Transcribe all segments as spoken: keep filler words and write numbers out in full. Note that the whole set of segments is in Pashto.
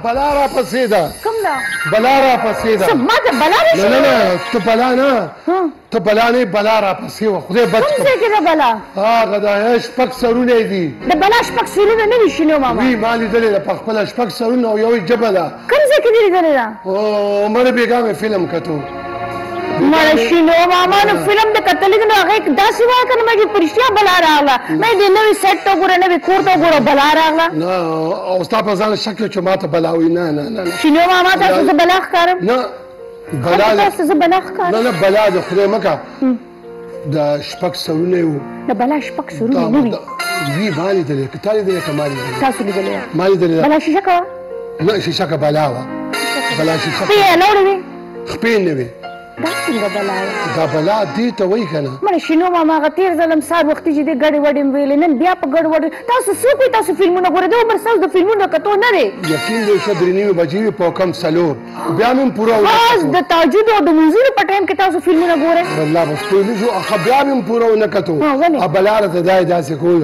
بلا را پسې ده کوم ده بلا را پسې ده څه ما ته بلا نه نه نه ته بلا نه ته بلا نه بلا را پسې وه خدای بچ کوم ځای کې ده بلا هغه ده شپږ سرونه یې دي د بلا شپږ سرونه نه دي شینو ماما وي ما لیدلې ده په خپله شپږ سرونه او یوه ژبه ده کوم ځای کې دې لیدلې ده عمر بیګا مې فلم کتو مړه شینو ماما نو فلم د کتلې نو هغه داسې وایه که نه مې په رښتیا بلا راغله مې دې نوي سیټ ته وګوره نوي کور ته وګوره بلا راغله نه او ستا په ځان شک چې ما ته بلا وي نه نه نه شینو ماما تاسو زه بلا ښکارم نه بلا تاسو زه بلا ښکارم نه نه بلا د خدای مکه د شپږ سرونه یې وو د بلا شپږ سرونه نه وي وي ما لیدلې که تا لیدلې که ما لیدلې تاسو لیدلې ما لیدلې بلا شیشه کوه نه شیشه که بلا وه بلا شیشه خپې یې لوړې وې خپې نه وې دا څنګه بلا وه دا بلا دې ته وایي که نه مړه شینو ماما هغه تېر ځل هم سهار وختي چې دې ګډې وډې مې ویلې نن بیا په ګډ وډ تاسو څوک وئ تاسو فلمونه ګورئ دا عمر ستاسو د فلمونو کتو نه دی یقین دی ښه درې نیمې بجې وي په کم څلور بیا مې هم پوره خاص د تهجد او د مونځونو په ټایم کې تاسو فلمونه ګورئ والله بس پوه نه شو ښه بیا مې هم پوره ونه کتو بلا راته دا یې داسې کول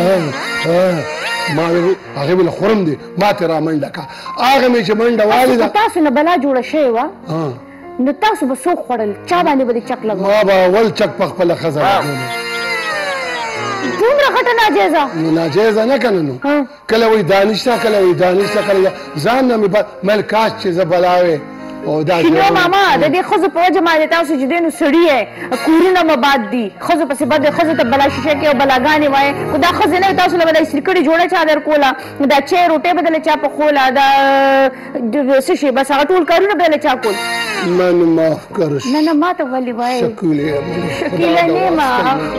ما هغې بله خورم دی ما ترې را منډه کړه هغه مې چې منډه والې ده تاسو نه بلا جوړه شوې وه نو تاسو به څوک خوړل چا باندې به دې چک لګول ما به اول چک په خپله ښځه لګولی دومره غټه ناجیزه نو ناجیزه نه که نه نو کله وایي دا نشته کله وایي دا نشته کله ځان نه مې مل کاش چې زه بلا وې شینو ماما د دې ښځو په وجه باندې تاسو چې دی نو سړي یې کورونه مو باد دي ښځو پسې بد دی ښځو ته بلا شیشه کې او بلاګانې وایې خو دا ښځې نه وي تاسو له به دا سلیکړې جوړه چا در کوله دا چای روټۍ به دله چا پخوله دا څه شي بس هغه ټول کارونه به دله چا کول من معاف کرش نه نه ما ته ولې وایې شکیله شکیله نیمه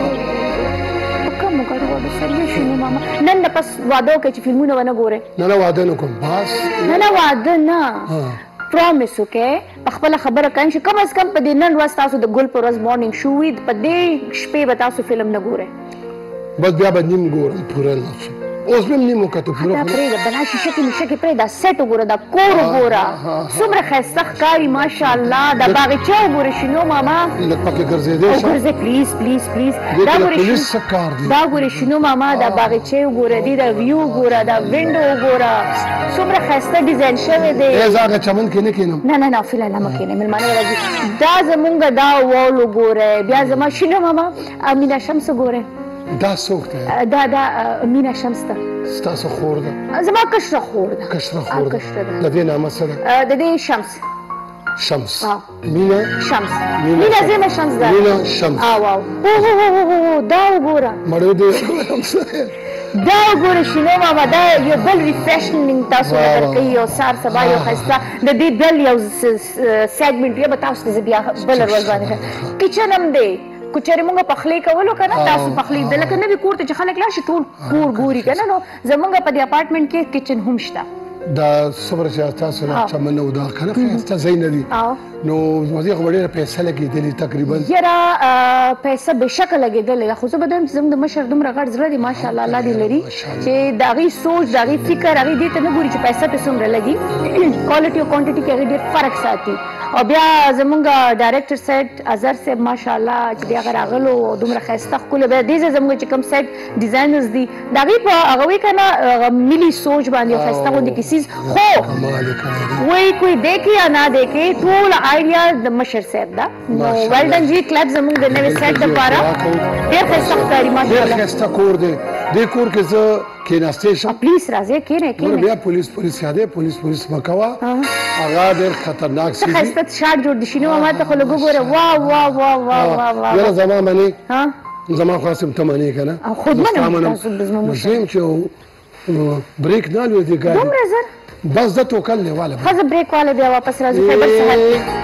کومو ګډوډو سره شینو ماما نن نه پس واده وکړئ چې فلمونه ونه ګورئ نه نه واده نه کوم بس نه نه واده نه پرامیس وکړئ په خپله خبره کوم چې کم از کم په دې نن ورځ تاسو د ګل په ورځ مارنینګ شو وي په دې شپې به تاسو فلم نه ګورئ بس بیا به نیم ګورم پوره نه شي اوس مې هم نیم وکتو پوره دا پرېږده بلا شیشه کې میشه کې پرېږده سیټ وګوره دا کور وګوره څومره ښایسته ښکاري ماشاءالله دا باغچه وګوره شینو ماما لږ پکې ګرځېدی شه ګرځئ پلیز پلیز پلیز دا پولیس څه کار دی دا ګورې شینو ماما دا باغچې وګوره دې دا ویو وګوره دا وینډو وګوره څومره ښایسته ډیزاین شوی دی ای زه هغه چمن کې نه کښېنم نه نه نه فلحال نه مه کښېنئ مېلمانه به راځي دا زمونږ دا وال وګورئ بیا زما شینو ماما مینا شمس وګورئ دا څوک دی دا دا مینا شمس ده ستاسو خور ده زما کشره خور ده کشره خور ده کشره ده د دې نامه څه ده د دې شمس شمس مینا شمس مینا زما شمس ده مینا شمس او او دا وګوره مړو دې دا وګوره شینو ماما دا یو بل ریفریشمنټ تاسو ته درکوي یو سهار سبا یو ښایسته د دې بل یو سیګمنټ بیا به تاسو ته زه بیا بله ورځ باندې کچن هم دی که چېرې مونږ پخلی کولو که نه تاسو پخلی د لکه نوي کور ته چې خلک لاړ شي ټول کور ګوري که نه نو زمونږ په دې اپارټمنټ کې کچن هم شته دا صبر چې تاسو نه چمن او دا کنه ښایسته ځای نه دي نو زموږ خو ډېره پیسه لګېدلې تقریبا یاره پیسه بېشکه لګېدلې خو زه به دویم چې زموږ د مشر دومره غټ زړه دی ماشاءالله الله دې لري چې د هغې سوچ د هغې فکر هغې دې ته نه ګوري چې پیسه پې څومره لګي کوالټي او کوانټټي کې هغې ډېر فرق ساتي او بیا زمونږ ډایرکټر سیټ اظهر صاحب ماشاءالله چې بیا هغه راغلو دومره ښایسته ښکلو بیا دې ځای زمونږ چې کوم سیټ ډیزاینرز دي د هغې په هغه وایي که نه ملي سوچ باندې یو ښایسته غوندې کیسیز خو وایي کوئی دیکھي یا نه دیکھي ټول آیډیا د مشر صاحب ده نو ویل ډن جی کلب زمونږ د نوي سیټ دپاره ډېر ښایسته ښکاري ماشاءالله ډېر ښایسته کور دی دې کور کې زه کېناستی شم پلیز راځئ کښېنئ کښېنئ بیا پولیس پولیس یادې پولیس پولیس مه کوه هغه ډېر خطرناک څه ښایسته شاټ جوړ دي شینو ماما ته خو لږ وګوره واه واه واه واه واه یاره زما منې زما خو هسې ته منې که نه خود منم تاسو د زما مشر یم چې بریک نه لوي دې ګاډي دومره زر بس د توکل نه والا ښه زه بریک والا بیا واپس راځو خیبر سهار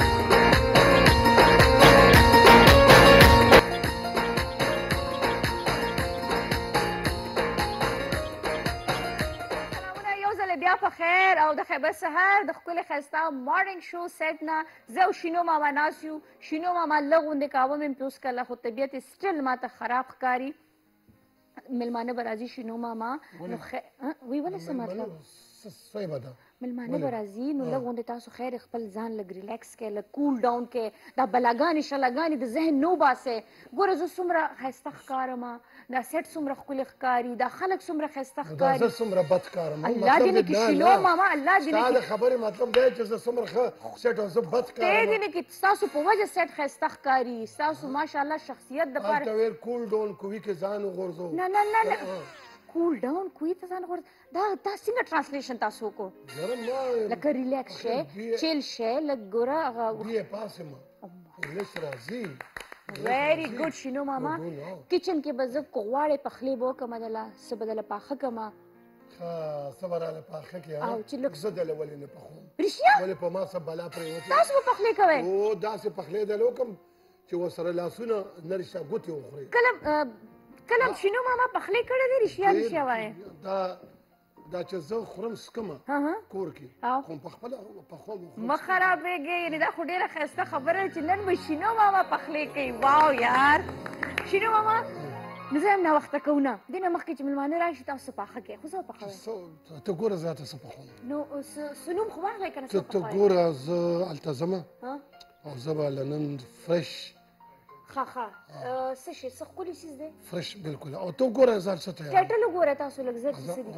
بیا په خیر او د خیبر سهار د ښکلې ښایسته مارنینګ شو سیټ نه زه او شینو ماما ناست یو شینو ماما لږ غوندې کاوه مې پیوس کړله خو طبیعت یې سټل ماته خراب ښکاري میلمانه به راځي شینو ماما نو وی ولې څه مطلب ملمانه به راځي نو لږ غوندې تاسو خیر خپل ځان لږ ریلیکس کړئ لږ کول ډاون کړئ دا بلاګانې شلاګانې د ذهن نو باسئ ګوره زه څومره ښایسته ښکارم دا سیټ څومره ښکلي ښکاري دا خلک څومره ښایسته ښکاري زه څومره بد ښکارم الله دې نه کړي شینو ماما الله دې نه ستا د خبرې مطلب دی چې زه څومره ښه سیټ او زه بد ښکارم ته دې نه کړي ستاسو په وجه سیټ ښایسته ښکاري ستاسو ماشاءالله شخصیت دپاره هلته ویل کول ډاون کوي کې ځان وغورځو نه نه نه نه کول ډاون کوي ته ځان غواړي دا دا څنګه ټرانسلیشن تاسو وکړو لکه ریلیکس شئ چیل شئ لږ ګوره هغه بیا پاسې ما انګلیس راځي ویری ګډ شینو ماما کچن کې به زه که غواړې پخلی به وکړم دله څه به دله پاخه کړمه ښه څه به راله پاخه کړې او چې لږ زه دله ولې نه پخوم رښتیا ولې په ما څه بلا پرېوتې تاسو به پخلی کوئ او داسې پخلی دله وکړم چې ورسره لاسونه نه رښتیا ګوتې وخورې کله کله شینو ماما پخلی کړی دی رښتیا رښتیا وایې دا دا چې زه خورم څکمه کور کې خو پخپله پخوم مه خرابېږئ یعنې دا خو ډېره ښایسته خبره ده چې نن به شینو ماما پخلی کوي واو یار شینو ماما نو زه هم ناوخته کوو نه دې نه مخکې چې مېلمانه راشي تاسو پاخه کوئ خو زه به پخوئ ته ګوره زه هلته څه پخوم نو څه نوم خو واخلئ که نه څه ته ګوره زه هلته ځمه او زه به له نن فرش ښه ښه څه شی څه ښکلي څیز دی فرش بلکل او ته ګوره زه هر څه تیار ټایټل وګوره تاسو لږ زر چې څه دي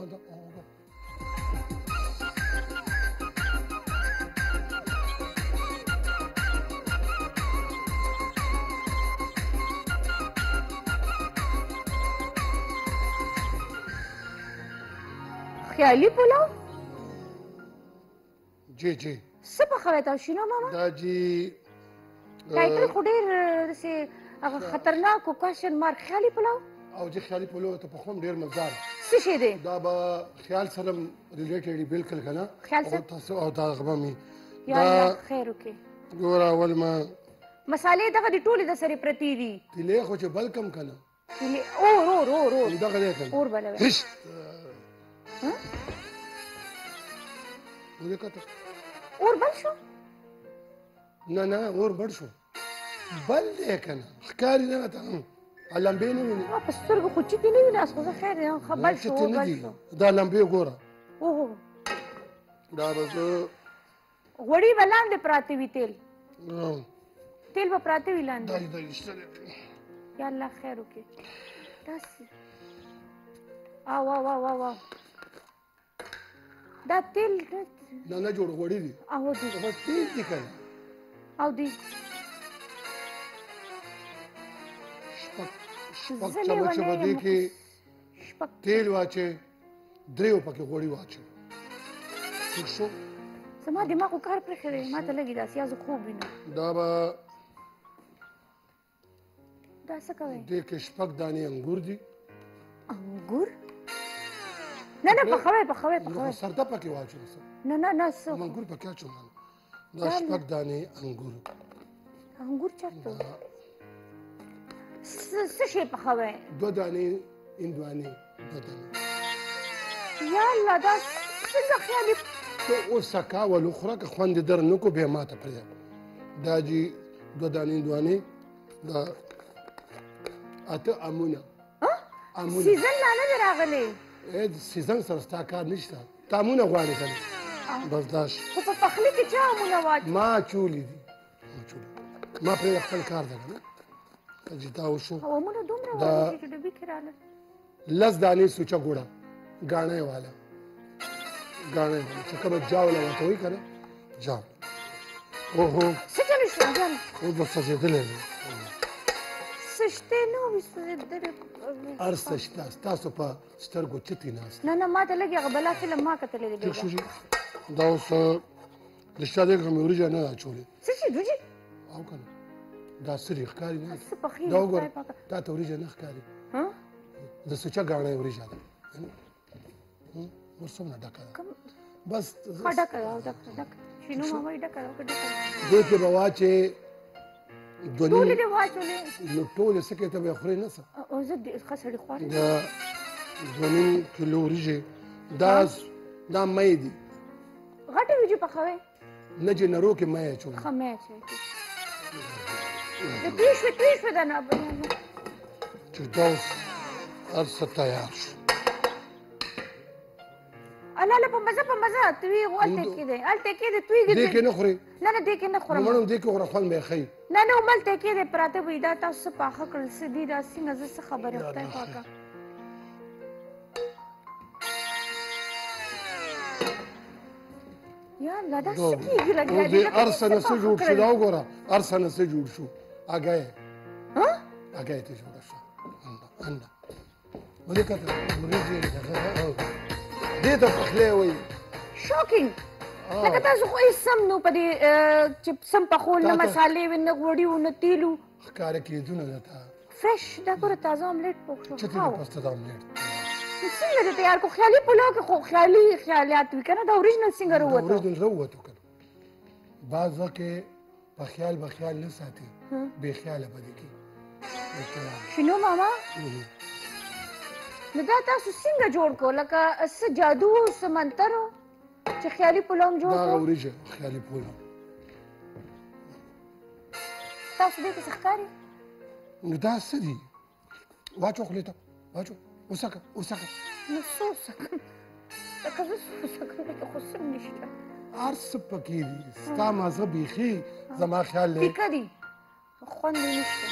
خیالي پلاو جی جی څه پخوئ تاسو شینو ماما دا جی ټایټل خو ډېر داسې هغه خطرناک او کوشن مارک خیالي پلاو او چې خیالي پلاو ته پخوم ډېر مزدار څه شی دی دا به خیال سره ریلیټډ بلکل که نه خیال سره تاسو او دا غبه مې یا الله خیر وکړي ګوره اول ما مسالې دغه دي ټولې د سرې پرتې دي تیلې خو چې بل کم که نه تیلې اور اور اور اور دغه دی که نه اور بلوي هشت ولې کته اور بل شو نه نه اور بل شو بل دی که نه ښکاري نه راته لمبې نه ویني په سترګو خو چیتې نه ویني خو زه خیر یم ښه بل شو اور بل شو دا لمبې ګوره اوهو دا به زه غوړي به لاندې پراته وي تیل تیل به پراته وي لاندې دا دا شته یا الله خیر وکړي داسې او او او او دا تیل نه نه جوړ غوړي دي او دي هغه تیل دي که نه او دي شپږ شپږ چمچه به دې کې تیل واچې دریو پکې غوړي واچې ٹھیک شو زما دماغ خو کار پرېښی دی ما ته لږې داسې یا زه خوب وینم دا به دا څه کوئ دې کې شپږ دانې انګور دي انګور نه نه پخوئ پخوئ پخوئ سرده پکې واچوم نه نه نه څه انګور پکې اچوم دا شپږ دانې انګور انګور چېرته څه شی پخوئ دوه دانې هندوانې دوه دانې یا الله دا څنګه خیالي ته اوس سکا ول وخوره که خوند دې در نه کړو بیا ماته پرېږده دا جي دوه دانې هندوانې دا اته امونه امونه سیزن لا نه دی راغلی سیزن سره ستا کار نشته ته امونه غواړې که نه بس دا خو په پخلي کې چا امونه واچوي ما چولي دي ما چولي ما پرېږده خپل کار ده که نه چې دا وشو او امونه دومره واچوي چې ډبي کې راغله لس دانې سوچه ګوړه ګاڼۍ والا ګاڼۍ والا چې کومه جاوله ورته وایي که نه جاوله اوهو څه چلو شو جانه اوس به سوځېدلی دی څه شته نه وي سوځېدلی هر څه شته ستاسو په سترګو چتې ناست نه نه ما ته لږ هغه بلا فلم ما کتلی دی ټیک شو جي دا اوس رښتیا دی که مې وریجې نه اچولې څه شي وریجې او که نه دا سرې ښکاري نه څه پخې دا وګوره تا ته وریجې نه ښکاري د سوچه ګاڼۍ وریجه ده ور څومره ډکه ده بس ښه ډکه ده او ډکه ډکه شینو ماما یې ډکه ده او که ډکه ده دې کې به واچې دوه نیم ټولې دې واچولې نو ټولې څه کې ته به یې خورې نه څه او زه ښه سړي خوارې دا دوه نیم کیلو وریجې دا دا مۍ دي غټې وریجې پخوئ نه چې نرو کې مۍ اچوم ښه مۍ اچوئ د توی شوې توی شوې ده نه چې دا اوس هر څه تیار شو الله له په مزه په مزه توی هلته کېدی هلته کېدی توی دې کې نه خورې نه نه دې کې نه خورم مړم دې کې خوره خوند به یې ښیي نه نه هملته کېدی پراته وي دا تاسو څه پاخه کړل څه دي دا څنګه زه څه خبرې خدای پاکه یا الله دا څه کېږي لګیا دې هر څه نه څه جوړ شو دا وګوره هر څه نه څه جوړ شو اګی اګی ته جوړه شوه انده ولې کته ورېځې دې ته پخلی وایي شوکینګ لکه تاسو خو هېڅ سم نو په دې چې سم پخول نه مسالې وي نه غوړي وو نه تیل وو ښکاره کېدونه درته فرېش دا ګوره تازه آملیټ پوخ شو چې ته پسته د آملیټ څنګه دې تیار کو خیالي پلاو کې خو خیالي خیالات وي که نه دا اوریجنل څنګه راووته اوریجنل راووتو که نه بعض وخت کې په خیال به خیال نه ساتي بې خیاله به دې کي شنو ماما نو دا تاسو څنګه جوړ کړو لکه څه جادو و څه منتر و چې خیالي پلاو هم جوړ دا کړو اوریجنل خیالي پلاو تاسو دې کې څه ښکاري نو دا څه دي واچو خولې ته واچو وسکه وسکه نو څه وسکم لکه زه څه وسکم دلته خو څه نشته هر څه پکې دي ستا مازغه بیخي زما خیال دی ټیکه دي خوند یې نشته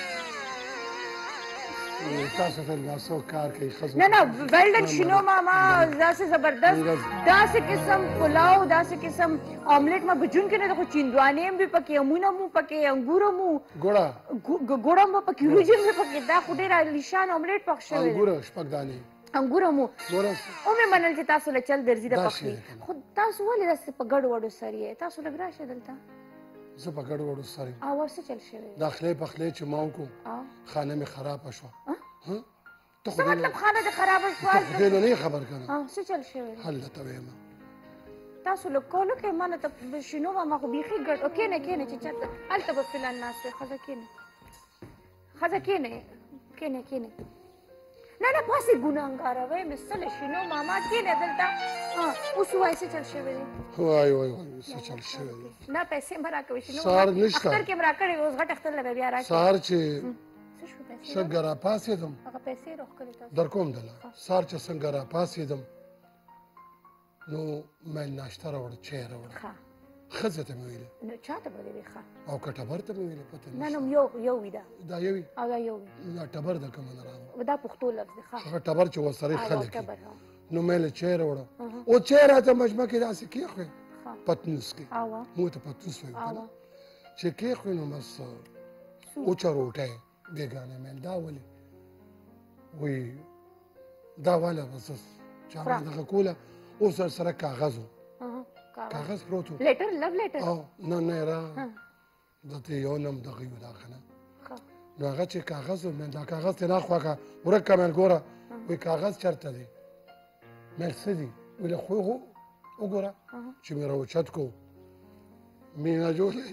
تاسو ته لاسو کار کوي ښځو نه نه ویلډن شنو ماما داسې زبردست داسې قسم پلاو داسې قسم آملیټ ما بجون کې نه ده خو چیندوانې هم وي پکې امونه مو پکې انګور هم وو ګوړه ګوړه هم پکې وریجې هم پکې دا خو ډېر عالیشان آملیټ پخ شوی دی انګور شپږ دانې انګور هم وو ګوره ومې منل چې تاسو له چل درځي د پخلي خو تاسو ولې داسې په ګډ وډو سر یې تاسو لږ راشه دلته زه په ګډ وډو سر یم او ورڅه چل شوی دا خولې پخلی چې ما وکړو خانه مې خرابه شوه ته خو څه مطلب خانه دې خرابه شوه ته خو دې نه یې خبر که نه څه چل شوی حل درته ویم تاسو لږ کولو کې ما نه ته شنو ماما خو بیخي ګډ کښېنه کښېنه چې چېرته هلته به فلان ناست وی ښځه کښېنه ښځه کښېنه کښېنه کښېنه نه نه پاسې ګناهګاره وی مې څه له شنو ماما کښېنه دلته اوس ووایه څه چل شوی دی وای وای وای څه چل شوی دی نه پیسې مه راکوئ شنو سهار نشته اختر کې مې راکړې وې اوس غټ اختر له به بیا راشي سهار چې څه شو پیسې څنګه راپاڅېدم هغه پیسې راښکلې تاسو در کوم دله سهار چې څنګه راپاڅېدم نو مې ناشته راوړه چای راوړه ښځه ته مې ویلې نو چاته به دې وي ښه او که ټبر ته مې ویلې پته نه نو یو یو وي دا دا یو وي او دا یو وي دا ټبر د کومه نه راغله دا پښتو لفظ دی ښه هغه ټبر چې ورسره خلک ټبر نو مې له چای راوړه او چای راته مجمع کې داسې کېښوې پتنوس کې مو ته پتنوس وایو که نه چې کېښوې نو بس اوچه روټۍ بېګانه مې دا ولې وایي دا واله بس چې هغه دغه کوله اوس ورسره کاغذ و کاغذ پروت و لیټر لو لیټر نه نه را دته یو نم دغه یو دا که نه نو هغه چې کاغذ و مې دا کاغذ ترې راخواکه ورک که مې ګوره وایي کاغذ چېرته دی مې څه دي ویلې خو وګوره چې مې راوچت کو مینا جوړې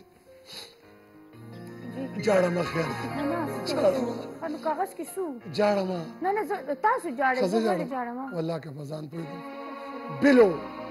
جاړه مه خیال نو کاغذ کې څو جاړه مه نه نه تاسو جاړئ زه ولې جاړم والله که په ځان پوهېږم بلو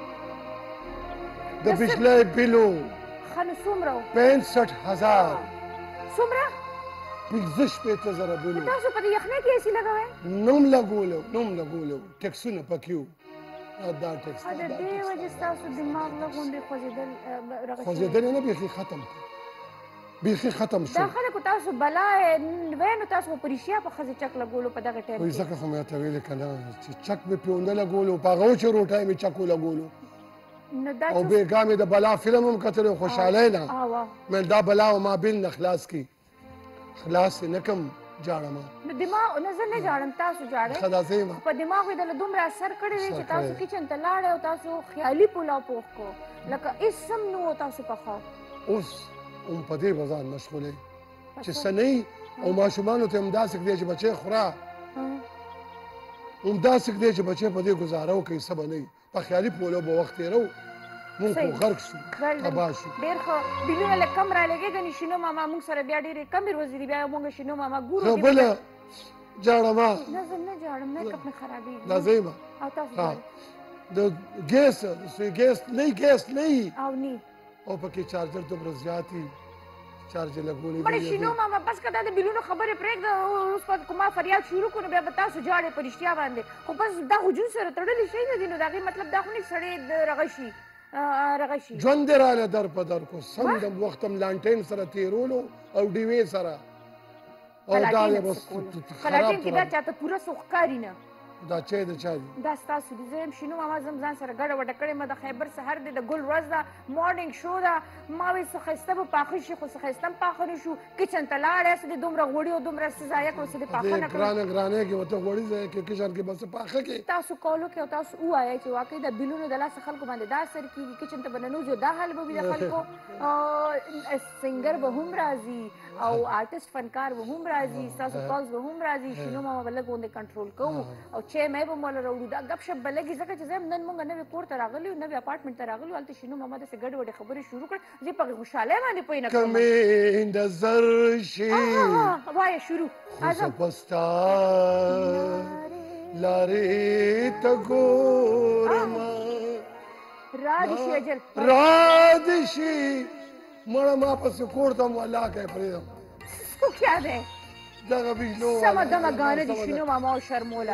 د بجلی بلو ښه نو څومره و پنځه هزار څومره پنځه شپېته زره بلو تاسو په دې یخنۍ کې ایسي لګوئ نوم لګولو نوم لګولو ټکسونه پکې وو دا ټکس د دې وجې ستاسو دماغ له غوندې خوځېدل خوځېدل یې نه بیخي ختم کړ بیخي ختم شو دا خلکو تاسو بلا وی نو تاسو په رښتیا په ښځې چک لګولو په دغه ټایم وایي ځکه خو مې ورته ویلې که نه چې چک مې پرې ونه لګولو په هغه وچې روټۍ مې چک ولګولو او بېګا مې د بلا فلم هم کتلی خوشحالۍ نه مې دا بلا و ما بل نه خلاص کړي خلاص یې نه کړم جاړم نو دماغ نه زه نه جاړم تاسو جاړئ ښه دا زه یم په دماغ یې دله دومره اثر کړی دی چې تاسو کچن ته لاړئ او تاسو خیالي پلاو پوخ کړو لکه هېڅ هم نه و تاسو پخاو اوس هم په دې به ځان مشغولوي چې څه نه او ماشومانو ته هم داسې کړي چې بچی خوره هم داسې کړي چې بچی په دې ګزاره وکړي څه به نه وي په خیالي پولو به وخت تېرو مونږ خو غرق شو تباه شو ډېر ښه بلونه لږ کم رالګېږي ګنې شینو ماما مونږ سره بیا ډېرې کمې ورځې دي بیا مونږ شینو ماما ګورو بله جاړمه نه زه نه جاړم میکپ مې خرابېږي دا زه یم او تاسو د ګیس ګیس نه ګیس نه او نه او پکې چارجر دومره زیات وي چارج لګولې مړ شینو ماما بس کدا د بیلونو خبره پرېږده اوس په کومه فریاد شروع کړو بیا به تاسو جاړې په رښتیا باندې خو بس دا خو جون سره تړلی شی نه دی نو د هغې مطلب دا خو نه سړی رغه شي رغه شي ژوند دې راله در په در کو سم د وخت هم لانټین سره تېرولو او ډیوې سره او دا یې بس فلاټین کې دا چاته پوره څوک ښکاري نه دا چای د چا دی دا ستاسو دی زه یم شینو ماما زم ځان سره ګډه وډه کړې مه د خیبر سهار دی د ګل ورځ ده مارنینګ شو ده ما وایي څه ښایسته به پاخه شي خو څه ښایسته هم پاخه نه شو کچن ته لاړی څه دې دومره غوړي او دومره څه ضایع کړو څه دې پاخه نه کړو ګرانه ګرانه کې ورته غوړي ځای کې کچن کې بس پاخه کې تاسو کولو کې او تاسو ووایئ چې واقعي د بیلونو د لاسه خلکو باندې دا اثر کېږي کچن ته به ننوځو دا حال به وي د خلکو سنګر به هم راځي او آرټسټ فنکار به هم راځي ستاسو پاوز به هم راځي شینو ماما به لږ غوندې کنټرول کوو او چای مې به موله راوړو دا ګپ شپ به لګي ځکه چې زه نن مونږ نوې کور ته راغلي یو نوې اپارټمنټ ته راغلي یو هلته شینو ماما داسې ګډې وډې خبرې شروع کړې زه په هغې خوشحالۍ باندې پوه نه کړم نظر شي وایه شروع اعظم پستا لارې ته ګورم را دې شي اجل را دې شي مړه ما پسې کور ته م والله که یې پرېږدم خو کیا دی دغه بیلو سمه دمه ګانه دي شینو ماما او شرموله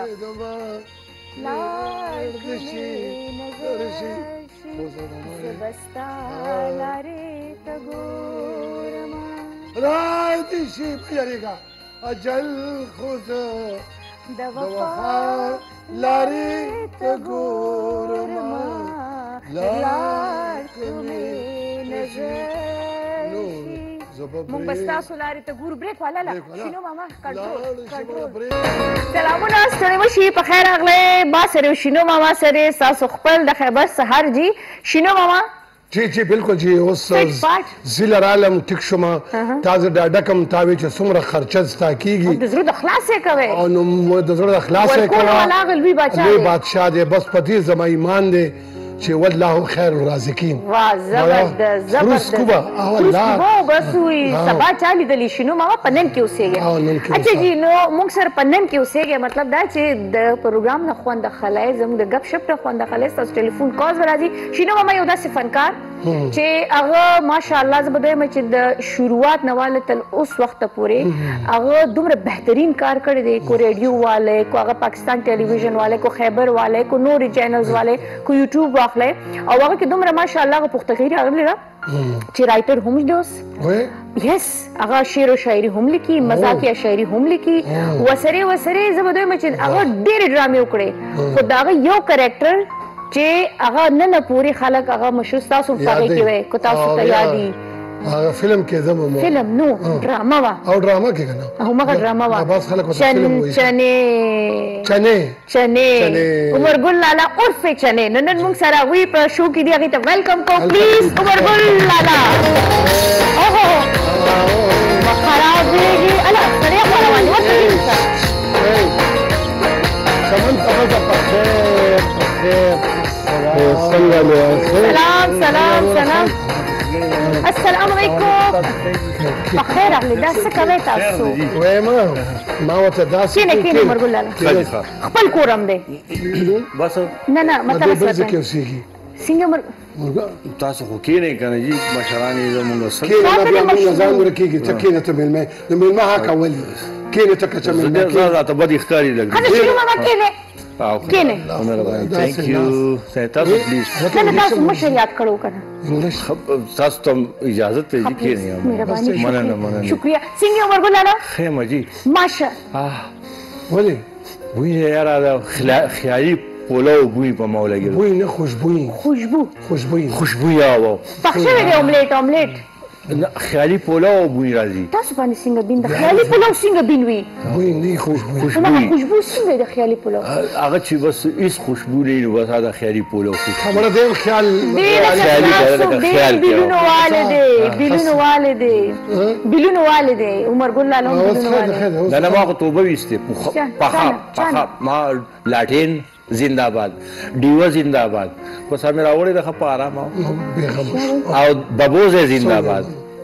لار دې شي نظر شي زه به ستا لارې ته ګورمه را دې شي مه یارېږه اجل خو زه د وفا لارې ته ګورمه لار که مې نظر مونږ به ستاسو لارې ته ګورو بریک والاله شینو ماما کنټرول کنټرول سلامونه ستړي مه شي په خیر راغلی ما سره شینو ماما سره ستاسو خپل د خیبر سهار جي شینو ماما جی جی بالکل جی اوس زیله رالم ټیک شومه تا زه ډاډه کړم تا وایي چې څومره خرچه ستا کېږي د زړه د خلاص یې کوئ او نو د زړه د خلاص یې کوه لوی بادشاه دی بس په دې زما ایمان دی چې والله خیر الرازقین واه زبردست زبردست روسکوبه او الله بس وي سبا چا لیدلی شینو ماما په نن کې اوسېږي اچھا جی نو موږ سره په نن کې اوسېږي مطلب دا چې د پروګرام نه خوند خلای زموږ د غپ شپ نه خوند خلای ستاسو ټلیفون کالز به راځي شینو ماما یو داسې فنکار چې هغه ماشاءالله زه به دویم چې د شروعات نه واله تل اوس وخته پورې هغه دومره بهترین کار کړی دی کو ریډیو والی کو هغه پاکستان ټلویزیون والی کو خیبر والی کو نورې چینلز والی کو یوټیوب واخلی او هغه کې دومره ماشاءالله هغه پختګي راغلی ده چې رایټر هم دی اوس یس هغه شعر او شاعري هم لیکي مزاحیه شاعري هم لیکي وسرې وسرې زه به دویم چې هغه ډېرې ډرامې وکړې خو د هغه یو کرکټر چې هغه نن پورې خلک هغه مشهور ستاسو په هغې کې وی که تاسو ته یادي هغه فلم کې زه به فلم نو ډرامه وه او ډرامه کې که نه همغه ډرامه وه بعض خلک ورته فلم وایي چنې چنې چنې عمرګل لالا عرف چنې نو نن موږ سره هغوی په شو کې دي هغې ته ویلکم کوو پلیز عمرګل لالا اوهو خرابېږي اله سړی خو روانې ورته سمن تفضل بخیر بخیر سلام سلام سلام السلام علیکم بخیر راغلی دا څه کوئ تاسو وایم ما ورته داسې کښېنه کښېنه عمرګل لالا خپل کور هم دی بس نه نه مطلب بل ځای کې اوسېږي څنګه عمر تاسو خو کښېنئ که نه جي مشران یې زمونږ سره کښېنه نه بیا مونږ ځان ور کېږي ته کښېنه ته مېلمه د مېلمه حق ولي کښېنه ته کچه مېلمه زه راته بدې ښکاري لږ ښه شینو ماما کښېنئ کښېنئ مهرباني تhank you تاسو پلیز نه نه تاسو مشر یاد کړو که نه تاسو ته اجازت دی جي کښېنئ مننه مننه شکریه څنګه عمرګل لالا ښه یم جي ماشه ولې بوی یاره د خیالي پولو بوی په ما ولګېدو بوی نه خوشبویي خوشبو خوشبویي خوشبویي او پخ شوی دی املیټ املیټ خیالي پولو بوی راځي تاسو باندې څنګه بین د خیالي پلو څنګه بین وي بوی نه خوشبویي هماغه خوشبو څنګه د خیالي پلو هغه چې بس هېڅ خوشبو نه وي نو بس هغه خیالي پولو خبره دی خیال ډېر بیلونو والی دی بیلونو والی دی بیلونو والی دی عمرګل لالا هم بیلونو والی نه نه ما خو توبه ویستې پخه پخه ما لاټین زنده‌باد ډیوه زنده‌باد پس مې راوړې د خپاره ما او ببوزه زنده‌باد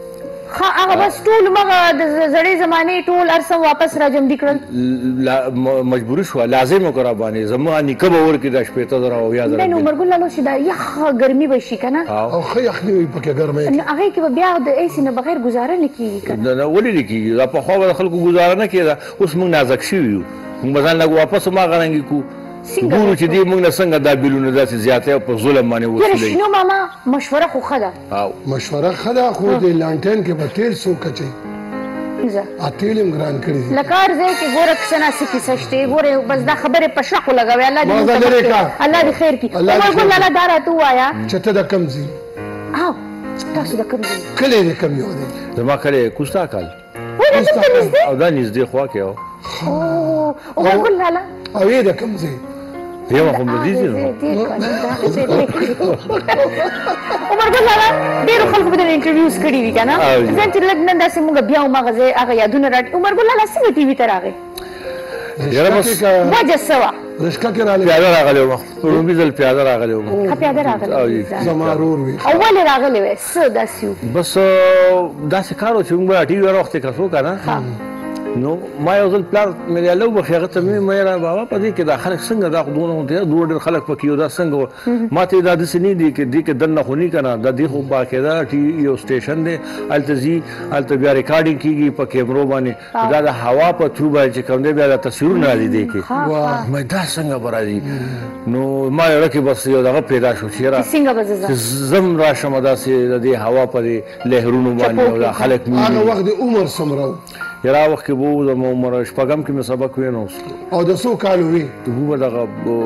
ها هغه بس ټول مغه د زړې زمانه ټول ارسم واپس راجمدي کړل مجبور شو لازم وکړه باندې زما نیکه به ورکې د شپې ته درا او یا درا نه عمر ګل لاله چې دا یخ ګرمي بشي کنه او خو یخني وي پکې ګرمي هغه کې بیا د ایسی نه بغیر گزاره نه کیږي کنه نه ولې نه کیږي دا په خو خلکو گزاره نه کیدا اوس موږ نازک شو یو موږ ځان له واپس ما غرانګي کو ګورو چې دې موږ نه څنګه دا بیلونه داسې زیاته په ظلم باندې وسولې شنو ماما مشوره خو خدا او مشوره خدا خو د لانټین کې به تیل سو کچي زه اتیلم ګران کړی لکار زه کې ګوره کسنا سکی سشته ګوره بس دا خبره په شخو لګوي الله دې الله دې خیر کی عمر ګل لاله دارا تو آیا چته د کم زی او تاسو د کم زی کله دې کم یو دې زما کله کوستا کال او دا نږدې خوا کې او عمر ګل لاله او یې د کم زی یو خو مې دي نو عمر ګل لاله ډېر خلکو به د انټرویوز کړي وي کنه ځکه چې لږ نن داسې موږ بیا ما غزه هغه یادونه راټ عمر ګل لاله څنګه ټي وي ته راغی یاره بس وجه سوا رشکا کې راغلی پیاده راغلی وم پرومي ځل پیاده راغلی وم ښه پیاده راغلی زما رور وي اول راغلی وې څه داسې بس داسې کار و چې موږ ټي وي وخت کې کسو کنه نو ما یو ځل پلار مې له وخت هغه ته مې مې را بابا په دې کې دا خلک څنګه دا خودونه ته دوه ډېر خلک پکې یو دا څنګه ما ته دا د سنې دي کې دې کې دنه خونی کنه دا دې خو باقاعده ټي یو سټیشن دی التزي الته بیا ریکارډینګ کیږي په کیمرو باندې دا د هوا په تھرو باندې کوم دی بیا د تصویرونه راځي دې کې مې دا څنګه برازي نو ما یو کې بس یو دغه پیدا شو چې را څنګه بززه زم را شم داسې د دې هوا په لهرونو باندې خلک هغه وخت د عمر سمرو یرا وخت کې وو د عمر شپږم کې مې سبق وینو او د څو کالو وی هو دغه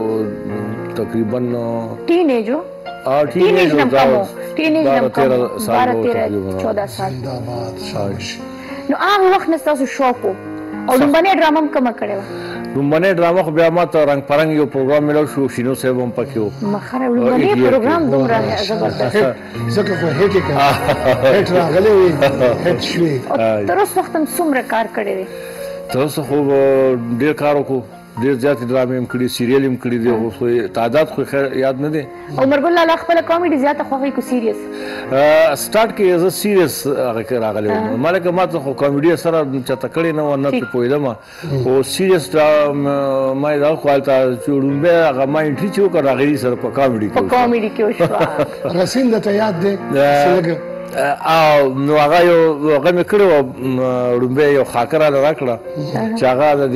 تقریبا ټینیج او ټینیج نه کوم ټینیج نه کوم بارہ تیرہ چودہ سال زنده‌باد شاباش نو هغه وخت نه تاسو شوق او لومبنه ډرامه هم کوم کړو لومبنه ډرامه خو بیا ما ته رنگ پرنګ یو پروګرام ملو شو شینو صاحب هم پکې و مخره لومبنه پروګرام دومره زبردست زکه خو هټ کې هټ راغلی وي هټ شوی تر اوسه وخت هم څومره کار کړی دی تر اوسه خو ډیر کار وکړو ډیر زیات ډرامې هم کړي سیریل هم کړي دي خو تعداد خو خیر یاد نه دي عمر ګل لاله خپل کامیډي زیاته خوښي کو سیریس سٹارټ کې از سیریس هغه کې راغلی مالک ما ته خو کامیډي سره چته کړي نه و نه ته پوهیدم او سیریس ما دا خپلته چوډون به هغه ما انټری چې وکړ هغه سره په کامیډي کې په کامیډي کې وشو رسین د ته یاد دی څنګه او نو هغه یو هغه مې کړو رومبه یو خاکره راکړه چې هغه د